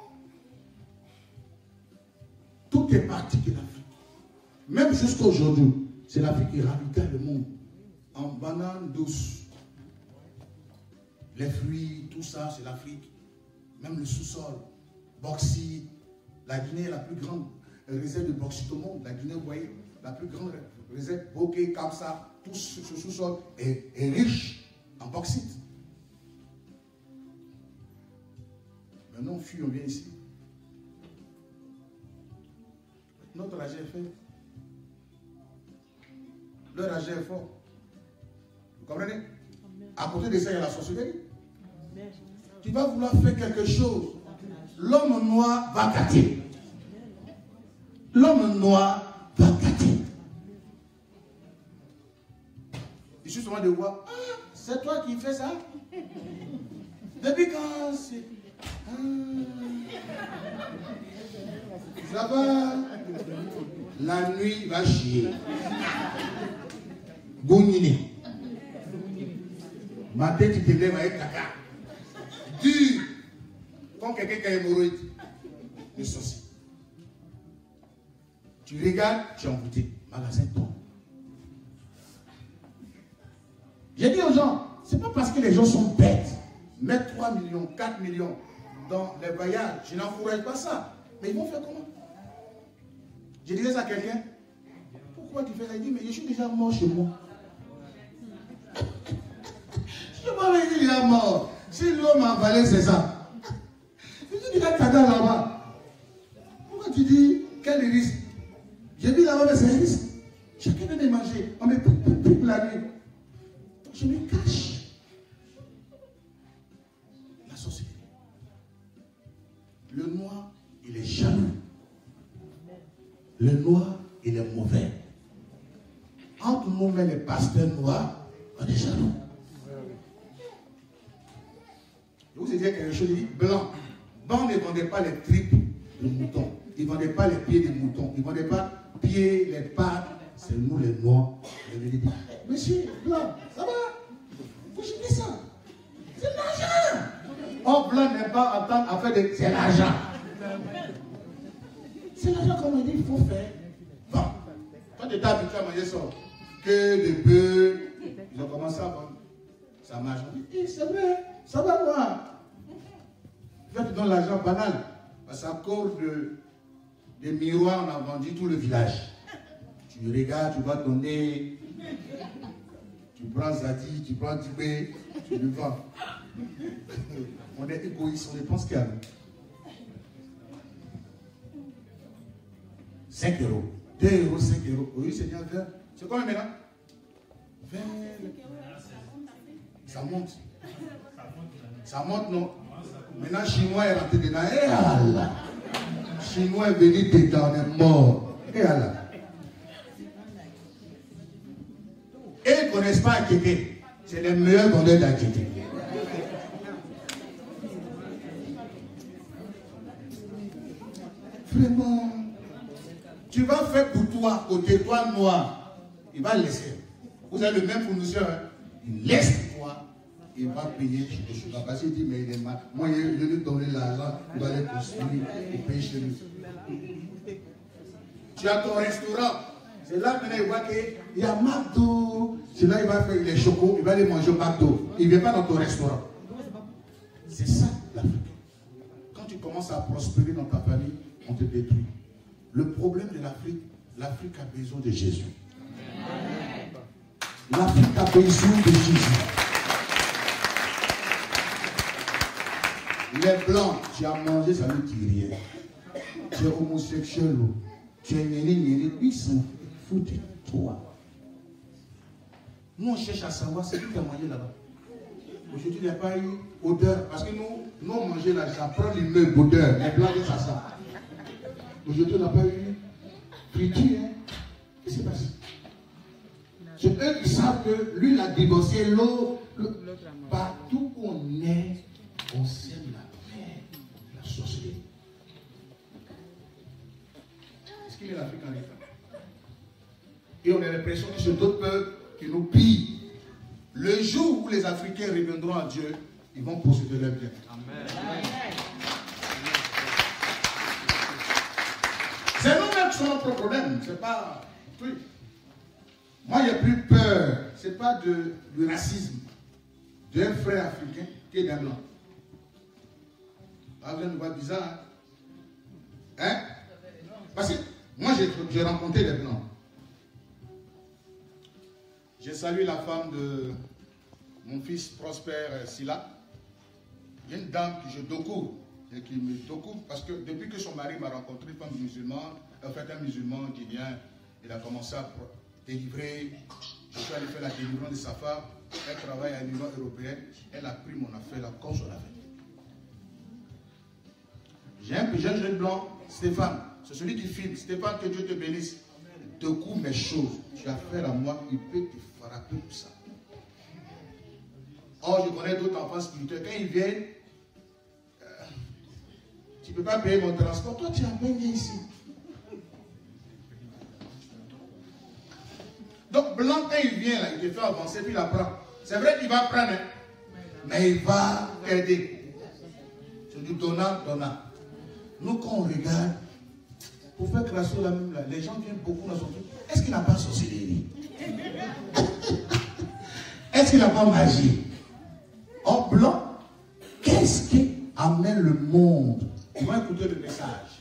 Tout est parti de l'Afrique. Même jusqu'à aujourd'hui, c'est l'Afrique qui ravitaille le monde en bananes douces. Les fruits, tout ça, c'est l'Afrique. Même le sous-sol, bauxite. La Guinée est la plus grande réserve de bauxite au monde. La Guinée, vous voyez, la plus grande réserve, bokeh, comme ça, tout ce sous-sol est, est riche en bauxite. Maintenant, on fuit, on vient ici. Notre argent est fait. Leur argent est fort. Vous comprenez? À côté de ça, il y a la sorcellerie. Tu vas vouloir faire quelque chose. L'homme noir va gâter. L'homme noir va gâter. Il suffit seulement de voir. Ah, c'est toi qui fais ça? Depuis quand c'est... Ah, ça va. La nuit va chier. Gounini. Matin, tu te lèves avec caca. Dur. Quand quelqu'un qui a hémorroïde, le saucisse. Tu regardes, tu es envoûté. Magasin tombe. J'ai dit aux gens, c'est pas parce que les gens sont bêtes. Mettre trois millions, quatre millions dans les voyages, je n'encourage pas ça. Mais ils vont faire comment? Je disais ça à quelqu'un. Pourquoi tu fais ça? Il dit, mais je suis déjà mort chez moi. Je ne suis pas déjà mort. Si l'homme m'a avalé, c'est ça. Je dis, regarde là-bas. Pourquoi tu dis, quel risque? J'ai dit là-bas, mais c'est un risque. Chacun vient de manger. On me pique la nuit. Donc je me cache. La sorcellerie. Le noir, il est jaloux. Le noir, il est mauvais. Entre nous, mais les pasteurs noirs, on est jaloux. Je vous ai dit quelque chose, il dit blanc. Blanc ne vendait pas les tripes de mouton. Il ne vendait pas les pieds des moutons. Il ne vendait pas les pieds, les pattes. C'est nous les noirs. Il dit, monsieur, blanc, ça va? Vous jetez ça. C'est l'argent. Oh, blanc n'est pas en train à faire des... C'est l'argent. C'est l'argent qu'on m'a dit, il faut faire. Bon. Quand tu étais habitué à manger ça, que des bœufs, ils ont commencé à vendre. Ça marche. Eh, c'est vrai, ça va voir. En fait, tu donnes l'argent banal. Parce qu'à cause de, des miroirs, on a vendu tout le village. Tu regardes, tu vas donner. Tu prends Zadi, tu prends Dubé, tu le vends. On est égoïste, on ne pense qu'à nous. cinq euros. deux euros, cinq euros. Oui, Seigneur, vingt. C'est quoi maintenant? vingt. Ça monte. Ça monte, non? Maintenant, Chinois est rentré dedans. Et Allah. Chinois est venu dedans, on est mort. Et Allah. Et ils ne connaissent pas Akéké. C'est les meilleurs vendeurs d'Akéké. Vraiment. Tu vas faire pour toi, au territoire noir. Il va laisser. Vous avez le même fournisseur. Hein? Il laisse toi. Il va payer chez les choses. Parce qu'il dit, mais il est mal. Moi, je vais lui donner l'argent. Il va aller construire et payer chez lui. Tu as ton restaurant. C'est là que il voit qu'il y a McDo. C'est là qu'il va faire les chocos. Il va aller manger au McDo. Il ne vient pas dans ton restaurant. C'est ça l'Afrique. Quand tu commences à prospérer dans ta famille, on te détruit. Le problème de l'Afrique, l'Afrique a besoin de Jésus. L'Afrique a besoin de Jésus. Les blancs, tu as mangé, ça ne dit rien. Tu es homosexuel, tu es néné, néné, ils s'en foutent de toi. Nous, on cherche à savoir c'est qui qui a mangé là-bas. Aujourd'hui, il n'y a pas eu odeur. Parce que nous, nous on mangeait là, ça prend l'immeuble odeur. Les blancs, ça sent. Aujourd'hui, on n'a pas eu friture. Hein? Qu'est-ce qui s'est passé? C'est eux qui savent que lui, il a divorcé l'autre. Partout où on est, on sème la paix, la sorcellerie. Est-ce qu'il y a l'Afrique en état? Et on a l'impression que c'est d'autres peuples qui nous pillent. Le jour où les Africains reviendront à Dieu, ils vont posséder leur bien. Amen. Amen. C'est nous-mêmes qui sommes notre problème, c'est pas. Oui. Moi, j'ai plus peur, c'est pas de, du racisme d'un frère africain qui est d'un blanc. Ah, vous allez me voir bizarre. Hein? Hein? Parce que moi, j'ai rencontré des blancs. J'ai salué la femme de mon fils Prosper Silla. Il y a une dame que je découvre. Et qui me découvre parce que depuis que son mari m'a rencontré, une femme musulmane, en fait un musulman guinéen, il a commencé à délivrer. Je suis allé faire la délivrance de sa femme. Elle travaille à l'Union européenne. Elle a pris mon affaire là comme je l'avais. J'ai un jeune jeune blanc, Stéphane. C'est celui qui filme. Stéphane, que Dieu te bénisse. Découvre mes choses. Tu as affaire à moi, il peut te frapper pour ça. Or, je connais d'autres enfants spirituels. Quand ils viennent, tu ne peux pas payer mon transport. Toi, tu as payé ici. Donc, blanc, quand il vient, là, il te fait avancer, puis il apprend. C'est vrai qu'il va prendre, hein, mais il va aider. C'est du donnant, donnant. Nous, quand on regarde, pour faire classer la même, là, les gens viennent beaucoup dans son truc. Est-ce qu'il n'a pas sorcellerie? Est-ce qu'il n'a pas magie? En blanc, qu'est-ce qui amène le monde? On va écouter le message.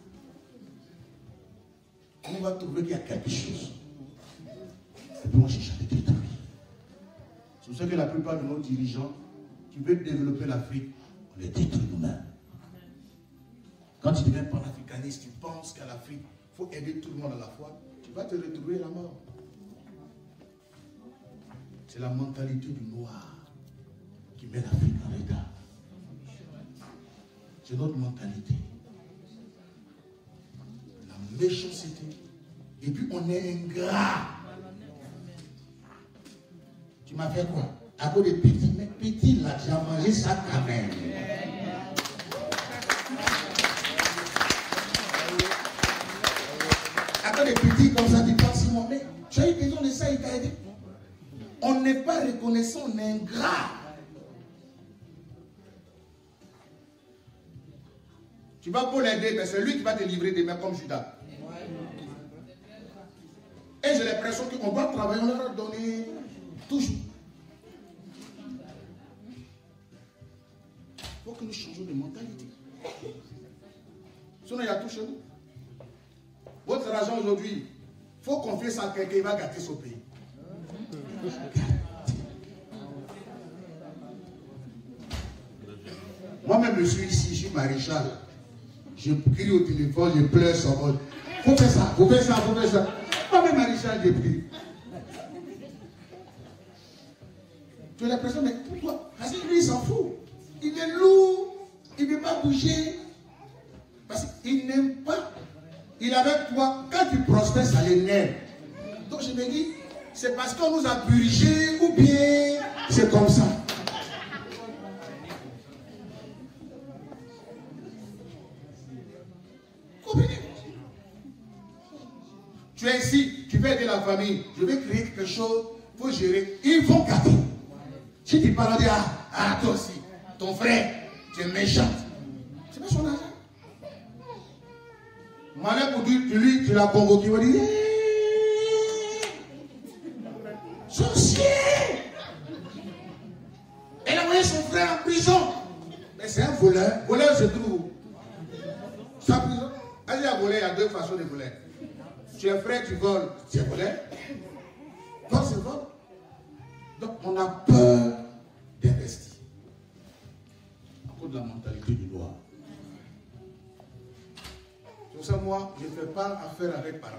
On va trouver qu'il y a quelque chose. Et puis on cherche à le détruire. C'est pour ça que la plupart de nos dirigeants qui veulent développer l'Afrique, on les détruit nous-mêmes. mentalistes, tu penses qu'à l'Afrique, il faut aider tout le monde à la fois, tu vas te retrouver la mort. C'est la mentalité du noir qui met l'Afrique en retard. C'est notre mentalité. La méchanceté. Et puis on est ingrat. Tu m'as fait quoi? À cause des petits. Mais petits là, tu as mangé ça quand même. À cause des petits comme ça, tu penses, Simon, mais tu as eu besoin de ça, il t'a aidé. On n'est pas reconnaissant, on est ingrat. Tu vas pour l'aider, mais c'est lui qui va te livrer des mains comme Judas. Et j'ai l'impression qu'on doit travailler, on leur a donné toujours. Il faut que nous changions de mentalité. Sinon, il y a tout chez nous. Votre argent aujourd'hui, il faut confier ça à quelqu'un, il va gâter son pays. Moi-même, je suis ici, je suis maréchal. Je crie au téléphone, je pleure sur mode. Faut faire ça, faut faire ça, faut faire ça. Moi-même, maréchal, j'ai pris. Tu as l'impression, mais pourquoi? Parce que lui, il s'en fout. Il est lourd, il ne veut pas bouger. Parce qu'il n'aime pas. Il est avec toi, quand tu prospères, ça l'énerve. Donc je me dis, c'est parce qu'on nous a purgés ou bien c'est comme ça. Comprenez? Tu es ici, tu veux aider la famille, je vais créer quelque chose, il faut gérer. Ils vont gâter. Si tu parles, dire, ah, ah, toi aussi, ton frère, tu es méchant. C'est pas son argent. Malin pour dire, lui, tu l'as convoqué, il va dire, sorcier! Elle a envoyé son frère en prison. Mais c'est un voleur. Voleur, c'est tout. Sa prison. Elle dit à voler, il y a deux façons de voler. Tu es frère, tu voles, tu es voleur. Toi, c'est vol. Donc, on a peur d'investir. À cause de la mentalité du noir. C'est pour ça, moi, je ne fais pas affaire avec parents.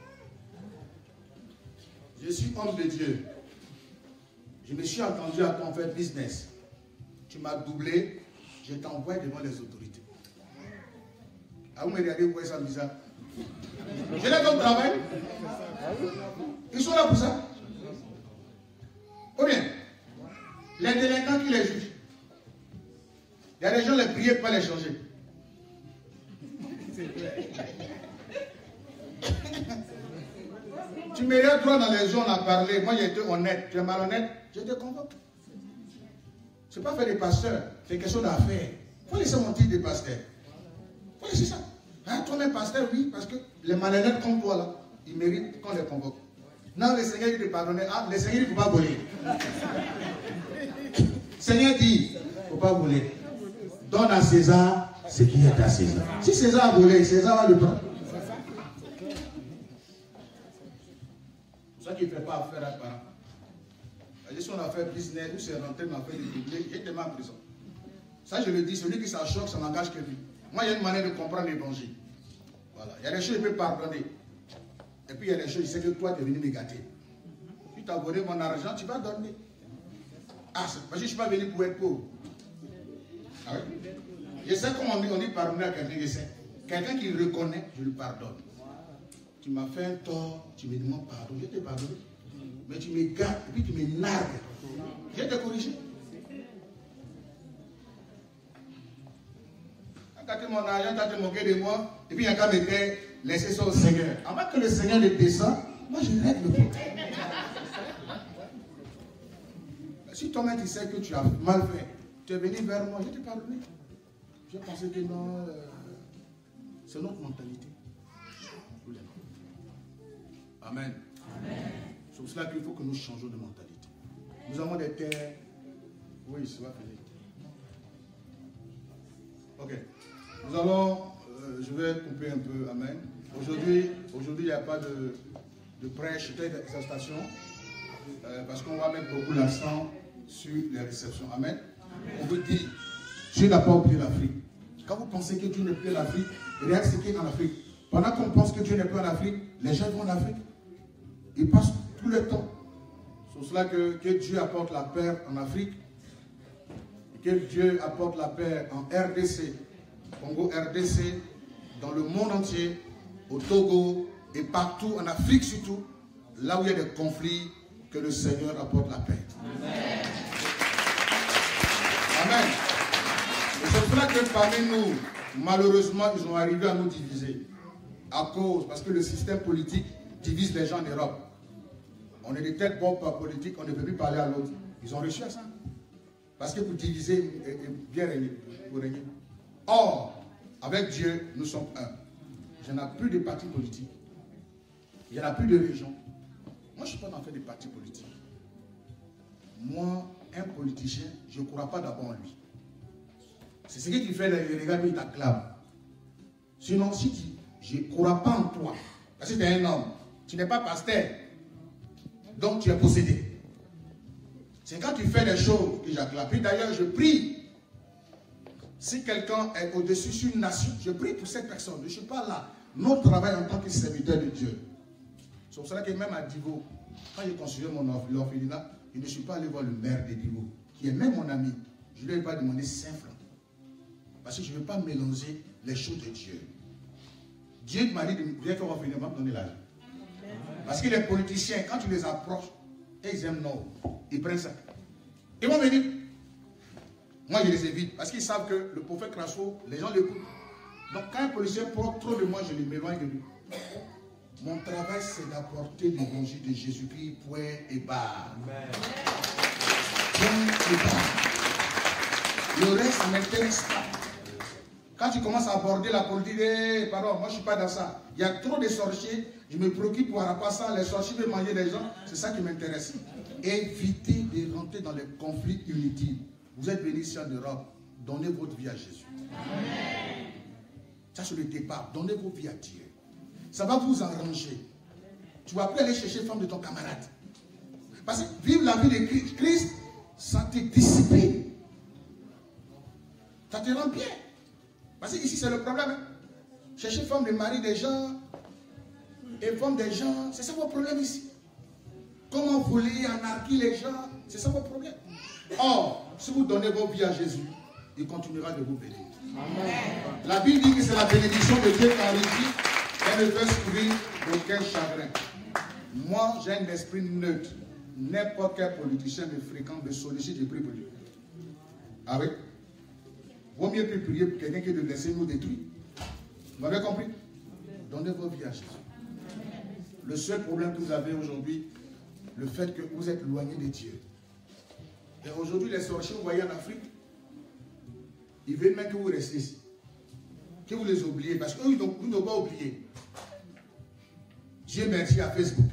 Je suis homme de Dieu. Je me suis entendu à ton fait business. Tu m'as doublé, je t'envoie devant les autorités. Ah, vous me regardez, vous voyez ça bizarre. Je les donne travail. Ils sont là pour ça. Ou bien, les délinquants qui les jugent. Il y a des gens, les prier pour les changer. Tu me regardes droit dans les yeux, on a parlé. Moi, j'étais honnête. Tu es malhonnête, je te convoque. Ce n'est pas faire des pasteurs, c'est quelque chose d'affaire. Il faut laisser mentir des pasteurs. Il faut laisser ça. Hein, toi-même, pasteur, oui, parce que les malhonnêtes comme toi, là, ils méritent qu'on les convoque. Non, le Seigneur, il te pardonne. Ah, le Seigneur, il ne faut pas voler. Le Seigneur dit, il ne faut pas voler. Donne à César ce qui est à César. Si César a volé, César va le prendre. C'est ça qu'il ne fait pas affaire à parents. Si on a fait business, ou c'est rentré dans fait de doublé, il est tellement en prison. Ça, je le dis, celui qui s'en choque, ça n'engage que lui. Moi, il y a une manière de comprendre l'évangile. Voilà. Il y a des choses, il peut pardonner. Et puis, il y a des choses, il sait que toi, tu es venu me gâter. Tu t'as volé mon argent, tu vas donner. Ah, parce que je ne suis pas venu pour être pauvre. Ah oui? Je sais comment on dit, on dit pardonner à quelqu'un, je sais. Quelqu'un qui reconnaît, je lui pardonne. Tu m'as fait un tort, tu me demandes pardon, je te pardonne. Mais tu me gâtes et puis tu me nargues. Je vais te corriger. Tu as gâté mon argent, tu as te moqué de moi, et puis il n'y a qu'à me faire laisser ça au Seigneur. Avant que le Seigneur le descende, moi je règle le problème. Si toi-même tu sais que tu as mal fait, tu es venu vers moi, je te pardonne. Je pensais que non, euh, c'est notre mentalité. Amen. Amen. C'est pour cela qu'il faut que nous changeons de mentalité. Nous avons des terres. Oui, ça va finir. Ok. Nous allons, euh, je vais couper un peu. Amen. Aujourd'hui, aujourd'hui, il n'y a pas de, de prêche, d'exaltation, euh, parce qu'on va mettre beaucoup l'accent sur les réceptions. Amen. Amen. On vous dit, Dieu n'a pas oublié l'Afrique. Quand vous pensez que Dieu n'a pas oublié l'Afrique, Et regarde ce qui est en Afrique. Pendant qu'on pense que Dieu n'est plus en Afrique, les gens vont en Afrique. Ils passent tout le temps. C'est pour cela que, que Dieu apporte la paix en Afrique. Et que Dieu apporte la paix en R D C. Congo R D C, dans le monde entier, au Togo et partout en Afrique surtout, là où il y a des conflits, que le Seigneur apporte la paix. Amen. Amen. Et c'est pour cela que parmi nous, malheureusement, ils ont arrivé à nous diviser. À cause, parce que le système politique divise les gens en Europe. On est des têtes bonnes par politique, on ne peut plus parler à l'autre. Ils ont réussi à ça. Parce que pour diviser et bien régner, pour régner. Or, avec Dieu, nous sommes un. Il n'y en a plus de partis politiques. Il n'y en a plus de régions. Moi, je ne suis pas dans le fait des partis politiques. Moi, un politicien, je ne crois pas d'abord en lui. C'est ce qui fait les gars, ils t'acclament. Sinon, si tu, je ne crois pas en toi, parce que tu es un homme, tu n'es pas pasteur, donc tu es possédé. C'est quand tu fais des choses que j'acclame. Puis d'ailleurs, je prie. Si quelqu'un est au-dessus sur une nation, je prie pour cette personne. Je ne suis pas là. Notre travail en tant que serviteur de Dieu. C'est pour cela que même à Divo, quand j'ai construit mon orphelinat, je ne suis pas allé voir le maire de Divo, qui est même mon ami. Je ne lui ai pas demandé cinq francs. Parce que je ne veux pas mélanger les choses de Dieu. Dieu m'a dit de viens faire orphelinat, va me donner l'argent. Parce que les politiciens, quand tu les approches, et ils aiment non, ils prennent ça. Ils vont venir. Moi, je les évite parce qu'ils savent que le prophète Crasso, les gens l'écoutent. Donc, quand un policier prend trop de moi, je les m'éloigne de lui. Mon travail, c'est d'apporter l'évangile de Jésus-Christ, point et barre. Point et barre. Le reste, ça ne m'intéresse pas. Quand tu commences à aborder la politique, hey, pardon, moi, je ne suis pas dans ça. Il y a trop de sorciers. Je me préoccupe pour avoir pas ça. Les sorciers veulent manger les gens. C'est ça qui m'intéresse. Évitez de rentrer dans les conflits inutiles. Vous êtes venus ici en Europe, donnez votre vie à Jésus. Amen. Ça c'est le départ, donnez votre vie à Dieu. Ça va vous arranger. Tu vas plus aller chercher la femme de ton camarade. Parce que vivre la vie de Christ, ça te discipline. Ça te rend bien. Parce que ici c'est le problème. Hein? Chercher femme de mari des gens, et femme des gens, c'est ça votre problème ici. Comment voler, anarquer les gens, c'est ça votre problème. Or, si vous donnez vos vies à Jésus, il continuera de vous bénir. Amen. La Bible dit que c'est la bénédiction de Dieu qui enrichit et ne fait souffrir aucun chagrin. Moi, j'ai un esprit neutre. N'importe quel politicien me fréquente, me sollicite, je prie pour lui. Ah oui? Vaut mieux plus prier pour quelqu'un que de laisser nous détruire. Vous m'avez compris? Donnez vos vies à Jésus. Le seul problème que vous avez aujourd'hui, le fait que vous êtes éloigné de Dieu. Et aujourd'hui, les sorciers, vous voyez en Afrique, ils veulent même que vous restiez ici. Que vous les oubliez. Parce qu'eux, ils n'ont pas oublié. Dieu merci à Facebook.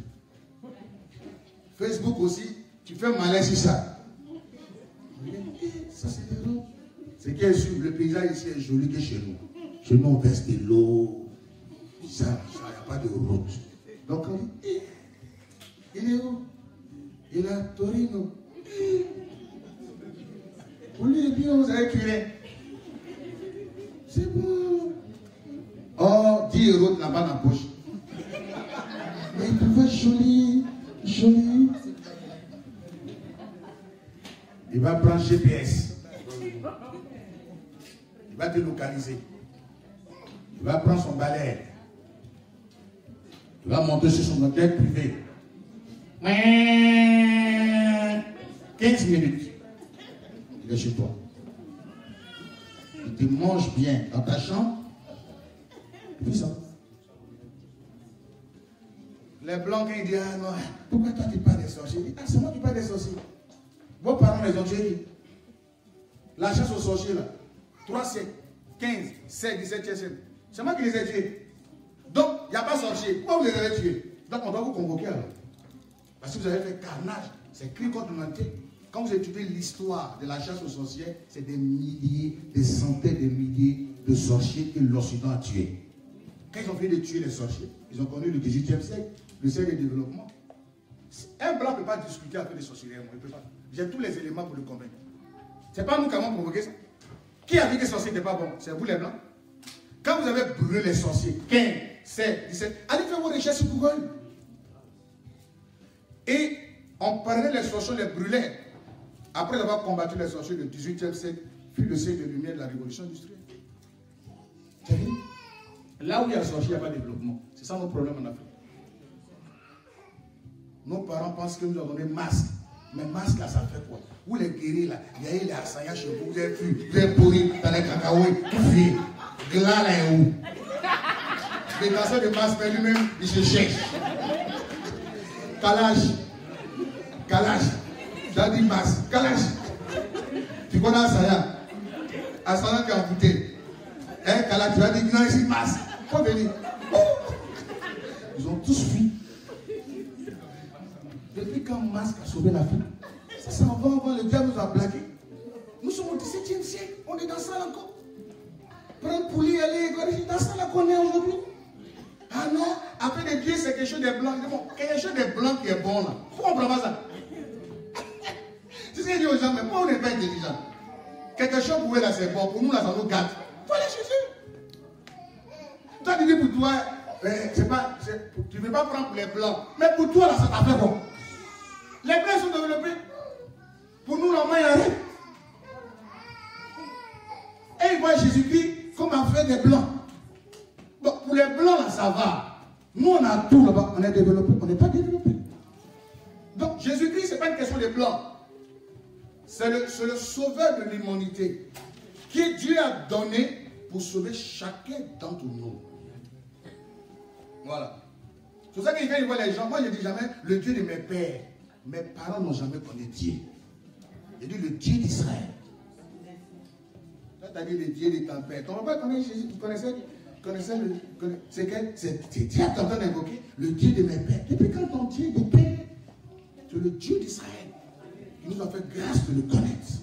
Facebook aussi, tu fais malaise sur ça. Ça, c'est des l'eau. C'est qu'il y a le paysage ici est joli que chez nous. Chez nous, on verse de l'eau. Ça, il n'y a pas de route. Donc, on dit, il est où? Il a Torino. Pour lui, et puis vous avez curé. C'est bon. Oh, dix euros de là-bas dans la poche. Mais il pouvait être joli, joli. Il va prendre G P S. Il va te localiser. Il va prendre son balai. Il va monter sur son hôtel privé. quinze minutes. Il est chez toi. Il te mange bien dans ta chambre. Et puis ça. Les blancs, quand ils disent, ah non, pourquoi toi tu parles des sorciers? Il dit, ah, c'est moi qui parle des sorciers. Vos parents les ont tués. La chasse aux sorciers là. trois siècles, quinze, seize, dix-sept siècles. C'est moi qui les ai tués. Donc, il n'y a pas de sorciers. Pourquoi vous les avez tués? Donc, on doit vous convoquer alors. Parce que vous avez fait carnage. C'est crime contre l'humanité. Quand vous étudiez l'histoire de la chasse aux sorciers, c'est des milliers, des centaines de milliers de sorciers que l'Occident a tués. Quand ils ont fini de tuer les sorciers, ils ont connu le dix-huitième siècle, le siècle du développement. Un blanc ne peut pas discuter avec des sorciers. J'ai tous les éléments pour le convaincre. Ce n'est pas nous qui avons provoqué ça. Qui a dit que les sorciers n'étaient pas bons? C'est vous les blancs. Quand vous avez brûlé les sorciers, quinze, seize, dix-sept, allez faire vos recherches sur Google. Et on prenait les sorciers, les brûlait. Après avoir combattu les sorciers du dix-huitième siècle, fut le siècle de lumière de la révolution industrielle. Tu as vu? Là où il y a sorcier, il n'y a pas de développement. C'est ça notre problème en Afrique. Nos parents pensent que nous avons donné masque. Mais masque là, ça fait quoi? Où les guéris là, il y a eu les assaillants chez vous, vous avez vu, vous avez pourri dans les cacahuètes, tout fait. Glas là est où? Les danseurs de masque, mais lui-même, il se cherche. Kalash. Kalash. J'ai dit masque. Kalash. Tu connais Assaillant? Assaillant qui a amputé. Hein, Kalash, tu as dit non, ici, masque. Faut venir. Ils ont tous fui. Depuis quand masque a sauvé l'Afrique? Ça, c'est avant, avant, le diable nous a blagué. Nous sommes au dix-septième siècle, on est dans ça là encore. Prendre poulie, aller, c'est dans ça là qu'on est aujourd'hui. Ah non, après les dieux, c'est quelque chose de blanc. Bon, quelque chose de blanc qui est bon là. Pourquoi on ne prend pas ça? C'est ce qu'il dit aux gens, mais pourquoi on n'est pas intelligent? Quelque chose pour eux là, c'est bon. Pour nous là, ça nous gâte. Il faut aller chez eux. Toi, tu dis pour toi, euh, c'est pas, c'est, tu ne veux pas prendre pour les blancs. Mais pour toi là, ça t'a fait bon. Les blancs sont développés. Pour nous, la main, il y a rien. Et ils voient Jésus-Christ comme un frère des blancs. Bon, pour les blancs, là, ça va. Nous, on a tout là-bas. On est développé. On n'est pas développé. Donc, Jésus-Christ, ce n'est pas une question des blancs. C'est le, c'est le sauveur de l'humanité qui Dieu a donné pour sauver chacun d'entre nous. Voilà. C'est pour ça que quand il voit les gens, moi, je ne dis jamais le Dieu de mes pères. Mes parents n'ont jamais connu Dieu. Il dit le Dieu d'Israël. Là, tu as dit le Dieu de ton père. Ton papa connaît Jésus. Tu connaissais, connaissais le. Connais, c'est quel? C'est Dieu qui t'entend invoquer le Dieu de mes pères. Depuis quand ton Dieu de père? C'est le Dieu d'Israël qui nous a fait grâce de le connaître.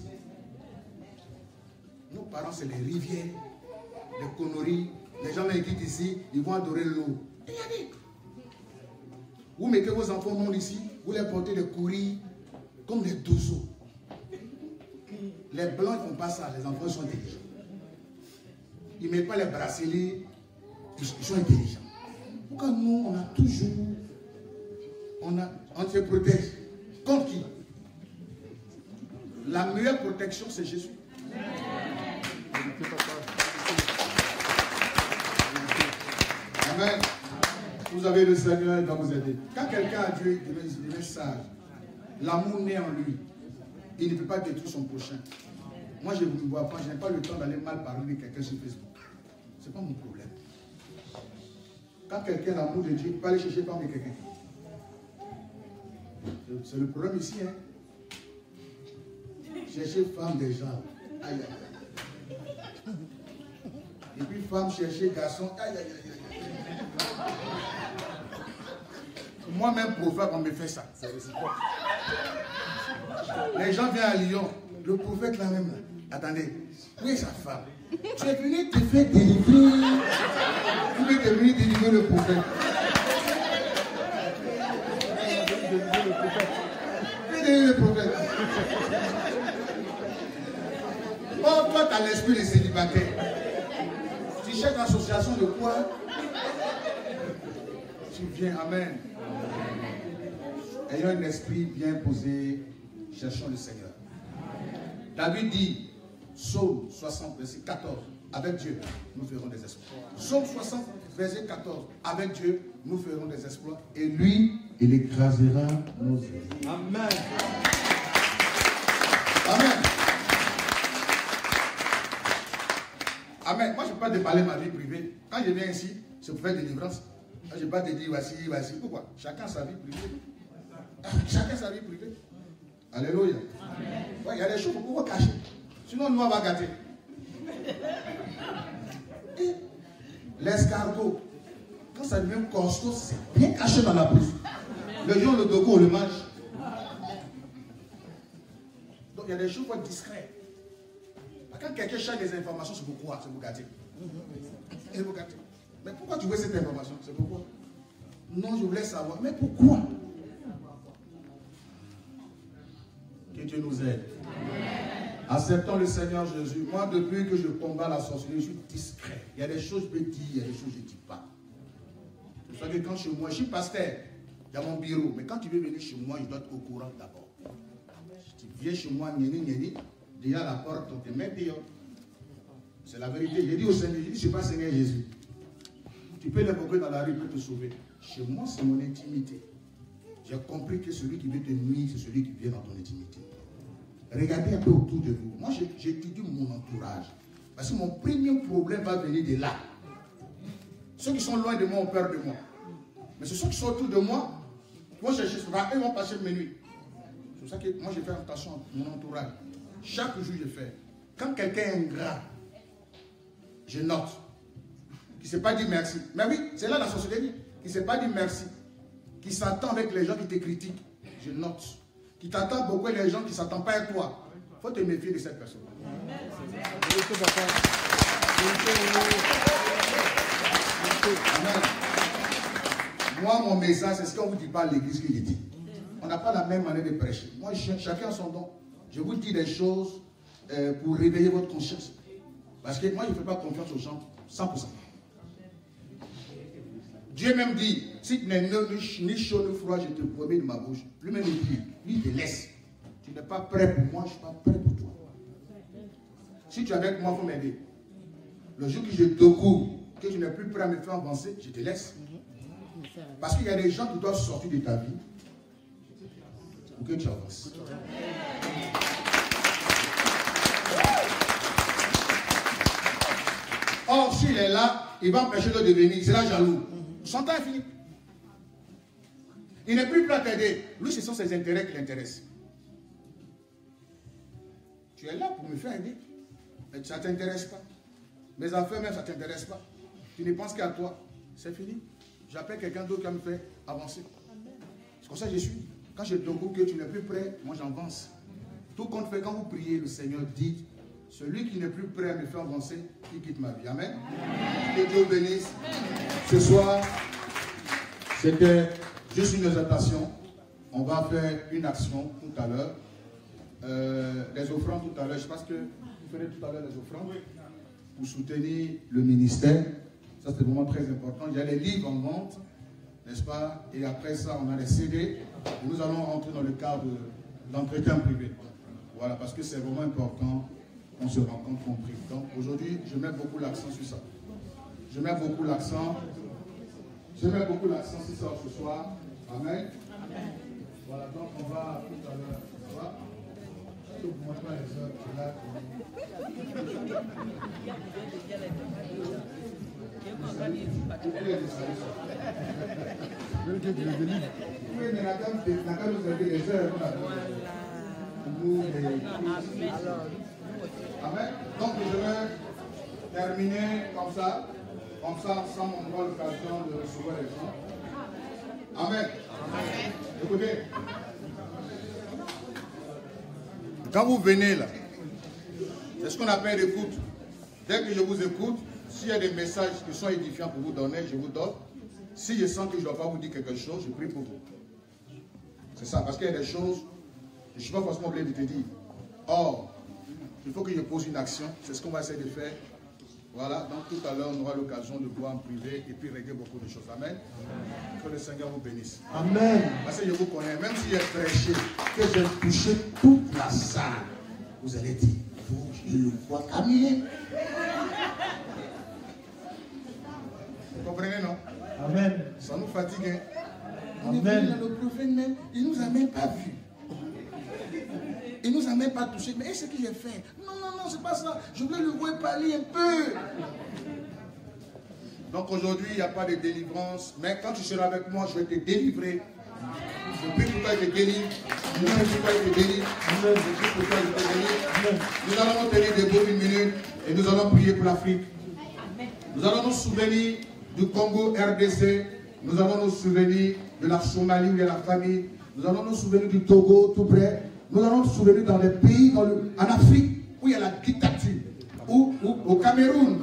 Nos parents, c'est les rivières, les conneries. Les gens qui quittent ici, ils vont adorer l'eau. Regardez. Vous mettez vos enfants au monde ici, vous les portez de courir comme des douzeaux. Les blancs ne font pas ça, les enfants sont intelligents. Ils ne mettent pas les bracelets, ils sont intelligents. Pourquoi nous, on a toujours, on, a, on se protège. Contre qui? La meilleure protection, c'est Jésus. Amen. Vous avez le Seigneur, il va vous aider. Quand quelqu'un a Dieu, il devient sage. L'amour naît en lui. Il ne peut pas détruire son prochain. Moi, je ne vous vois pas, je n'ai pas le temps d'aller mal parler de quelqu'un sur Facebook. Ce n'est pas mon problème. Quand quelqu'un a l'amour de Dieu, il peut aller chercher parmi quelqu'un. C'est le problème ici. Hein? Chercher femme des gens. Aïe, aïe, aïe. Et puis femme chercher garçon. Aïe, aïe, aïe, aïe. Moi-même, prophète, on me fait ça. Les gens viennent à Lyon. Le prophète là-même, là. Attendez, où est sa femme? Tu es venu te faire délivrer. Tu veux te venir délivrer le prophète. Tu veux délivrer le prophète. Oh, toi, tu as l'esprit des célibataires. Tu cherches l'association de quoi? Tu viens, amen. Ayons un esprit bien posé, cherchons le Seigneur. David dit, Psaume soixante, verset quatorze, avec Dieu, nous ferons des exploits. Psaume soixante, verset quatorze, avec Dieu, nous ferons des exploits. Et lui, il écrasera nos ennemis. Amen. Amen. Amen. Moi, je ne peux pas te parler de ma vie privée. Quand je viens ici, c'est pour faire des délivrances. Je ne vais pas te dire, voici, voici. Pourquoi? Chacun sa vie privée. Chacun sa vie privée. Alléluia. Il y a des choses qu'il faut cacher. Sinon, nous, on va gâter. L'escargot, quand ça devient costaud, c'est bien caché dans la bouche. Le jour, le dogo, on le mange. Donc, il y a des choses qu'il faut être discret. Quand quelqu'un cherche des informations, c'est pourquoi? C'est pour gâter. C'est pour gâter. Mais pourquoi tu veux cette information? C'est pourquoi? Non, je voulais savoir. Mais pourquoi? Que Dieu nous aide. Acceptons le Seigneur Jésus. Moi, depuis que je combats la sorcellerie, je suis discret. Il y a des choses que je dis, il y a des choses que je ne dis pas. C'est pour ça que quand chez moi, je suis pasteur, il y a mon bureau. Mais quand tu veux venir chez moi, je dois être au courant d'abord. Tu viens chez moi, nieni, nieni, déjà la porte, on te met dehors. C'est la vérité. J'ai dit au Seigneur, je dis, je ne suis pas Seigneur Jésus. Tu peux l'évoquer dans la rue, il peut te sauver. Chez moi, c'est mon intimité. J'ai compris que celui qui veut te nuire, c'est celui qui vient dans ton intimité. Regardez un peu autour de vous. Moi, j'étudie mon entourage. Parce que mon premier problème va venir de là. Ceux qui sont loin de moi ont peur de moi. Mais ceux qui sont autour de moi, moi, je cherche souvent, ils vont passer mes nuits. C'est pour ça que moi, je fais attention à mon entourage. Chaque jour, je fais. Quand quelqu'un est ingrat, je note. Qui ne s'est pas dit merci. Mais oui, c'est là la sorcellerie. Qui ne s'est pas dit merci. Qui s'attend avec les gens qui te critiquent. Je note. Qui t'attend beaucoup et les gens qui ne s'attendent pas à toi. Il faut te méfier de cette personne. Amen. Moi, mon message, c'est ce qu'on ne vous dit pas à l'église qui le dit. On n'a pas la même manière de prêcher. Moi, chacun son don. Je vous dis des choses euh, pour réveiller votre conscience. Parce que moi, je ne fais pas confiance aux gens cent pour cent. Dieu même dit, si tu n'es ni chaud ni froid, je te promets de ma bouche. Lui-même il dit, lui il te laisse. Tu n'es pas prêt pour moi, je ne suis pas prêt pour toi. Si tu es avec moi, il faut m'aider. Le jour que je te cours, que tu n'es plus prêt à me faire avancer, je te laisse. Parce qu'il y a des gens qui doivent sortir de ta vie pour que tu avances. Or, s'il est là, il va empêcher de devenir, il sera jaloux. Son temps est fini. Il n'est plus prêt à t'aider. Lui, ce sont ses intérêts qui l'intéressent. Tu es là pour me faire aider. Mais ça ne t'intéresse pas. Mes affaires, même, ça ne t'intéresse pas. Tu ne penses qu'à toi. C'est fini. J'appelle quelqu'un d'autre qui va me faire avancer. C'est comme ça que je suis. Quand je te dis que tu n'es plus prêt, moi j'avance. Tout compte fait, quand vous priez, le Seigneur dit, celui qui n'est plus prêt à me faire avancer, il quitte ma vie. Amen. Amen. Que Dieu bénisse. Ce soir, c'était juste une exaltation. On va faire une action tout à l'heure. Euh, les offrandes tout à l'heure. Je pense que vous ferez tout à l'heure les offrandes pour soutenir le ministère. Ça, c'est vraiment très important. Il y a les livres en vente, n'est-ce pas? Et après ça, on a les C D. Et nous allons entrer dans le cadre d'entretien privé. Voilà, parce que c'est vraiment important qu'on se rencontre compris. Donc aujourd'hui, je mets beaucoup l'accent sur ça. Je mets beaucoup l'accent. Je mets beaucoup l'accent sur ça ce soir. Amen. Amen. Voilà, donc on va tout à l'heure. Ça va? Je vous montre les heures que là. Amen. Donc je vais terminer comme ça. Comme ça, ensemble, on aura l'occasion de recevoir les gens. Amen. Amen. Écoutez. Quand vous venez là, c'est ce qu'on appelle l'écoute. Dès que je vous écoute, s'il y a des messages qui sont édifiants pour vous donner, je vous donne. Si je sens que je ne dois pas vous dire quelque chose, je prie pour vous. C'est ça, parce qu'il y a des choses, je ne suis pas forcément obligé de te dire. Or, il faut que je pose une action, c'est ce qu'on va essayer de faire. Voilà, donc tout à l'heure, on aura l'occasion de voir en privé et puis régler beaucoup de choses. Amen. Amen. Que le Seigneur vous bénisse. Amen. Parce que je vous connais, même si j'ai prêché, que j'ai touché toute la salle, vous allez dire, je le vois caminer. Vous comprenez, non? Amen. Ça nous fatigue. Hein? Amen. Le prophète même, il ne nous a même pas vus. Il ne nous a même pas touché. Mais est-ce que j'ai fait? Non, non, non, c'est pas ça. Je voulais le voir parler un peu. Donc aujourd'hui, il n'y a pas de délivrance. Mais quand tu seras avec moi, je vais te délivrer. Je prie pour toi, je te délivre. Je prie pour toi, je te délivre. Je prie pour toi, je te délivre. Nous allons tenir debout une minute et nous allons prier pour l'Afrique. Nous allons nous souvenir du Congo R D C. Nous allons nous souvenir de la Somalie où il y a la famille. Nous allons nous souvenir du Togo tout près. Nous allons nous souvenir dans les pays, dans le, en Afrique, où il y a la dictature, ou, ou au Cameroun.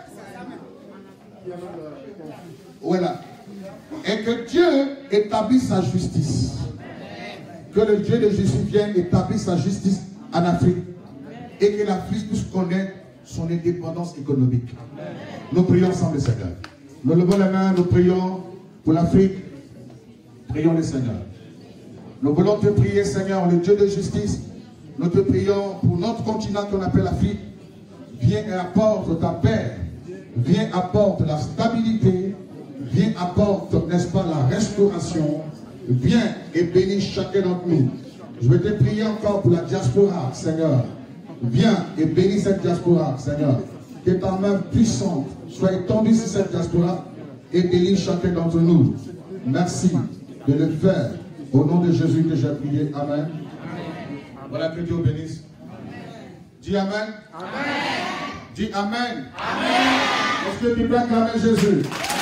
Voilà. Et que Dieu établisse sa justice. Que le Dieu de Jésus vienne établir sa justice en Afrique. et que l'Afrique puisse connaître son indépendance économique. Nous prions ensemble, Seigneur. Nous levons les mains, nous prions pour l'Afrique. Prions le Seigneur. Nous voulons te prier, Seigneur, le Dieu de justice. Nous te prions pour notre continent qu'on appelle l'Afrique. Viens et apporte ta paix. Viens apporte la stabilité. Viens apporte, n'est-ce pas, la restauration. Viens et bénis chacun d'entre nous. Je vais te prier encore pour la diaspora, Seigneur. Viens et bénis cette diaspora, Seigneur. Que ta main puissante soit étendue sur cette diaspora et délivre chacun d'entre nous. Merci de le faire. Au nom de Jésus que j'ai prié. Amen. Amen. Voilà, que Dieu vous bénisse. Dis Amen. Amen. Dis Amen. Amen. Est-ce que tu peux acclamer Jésus?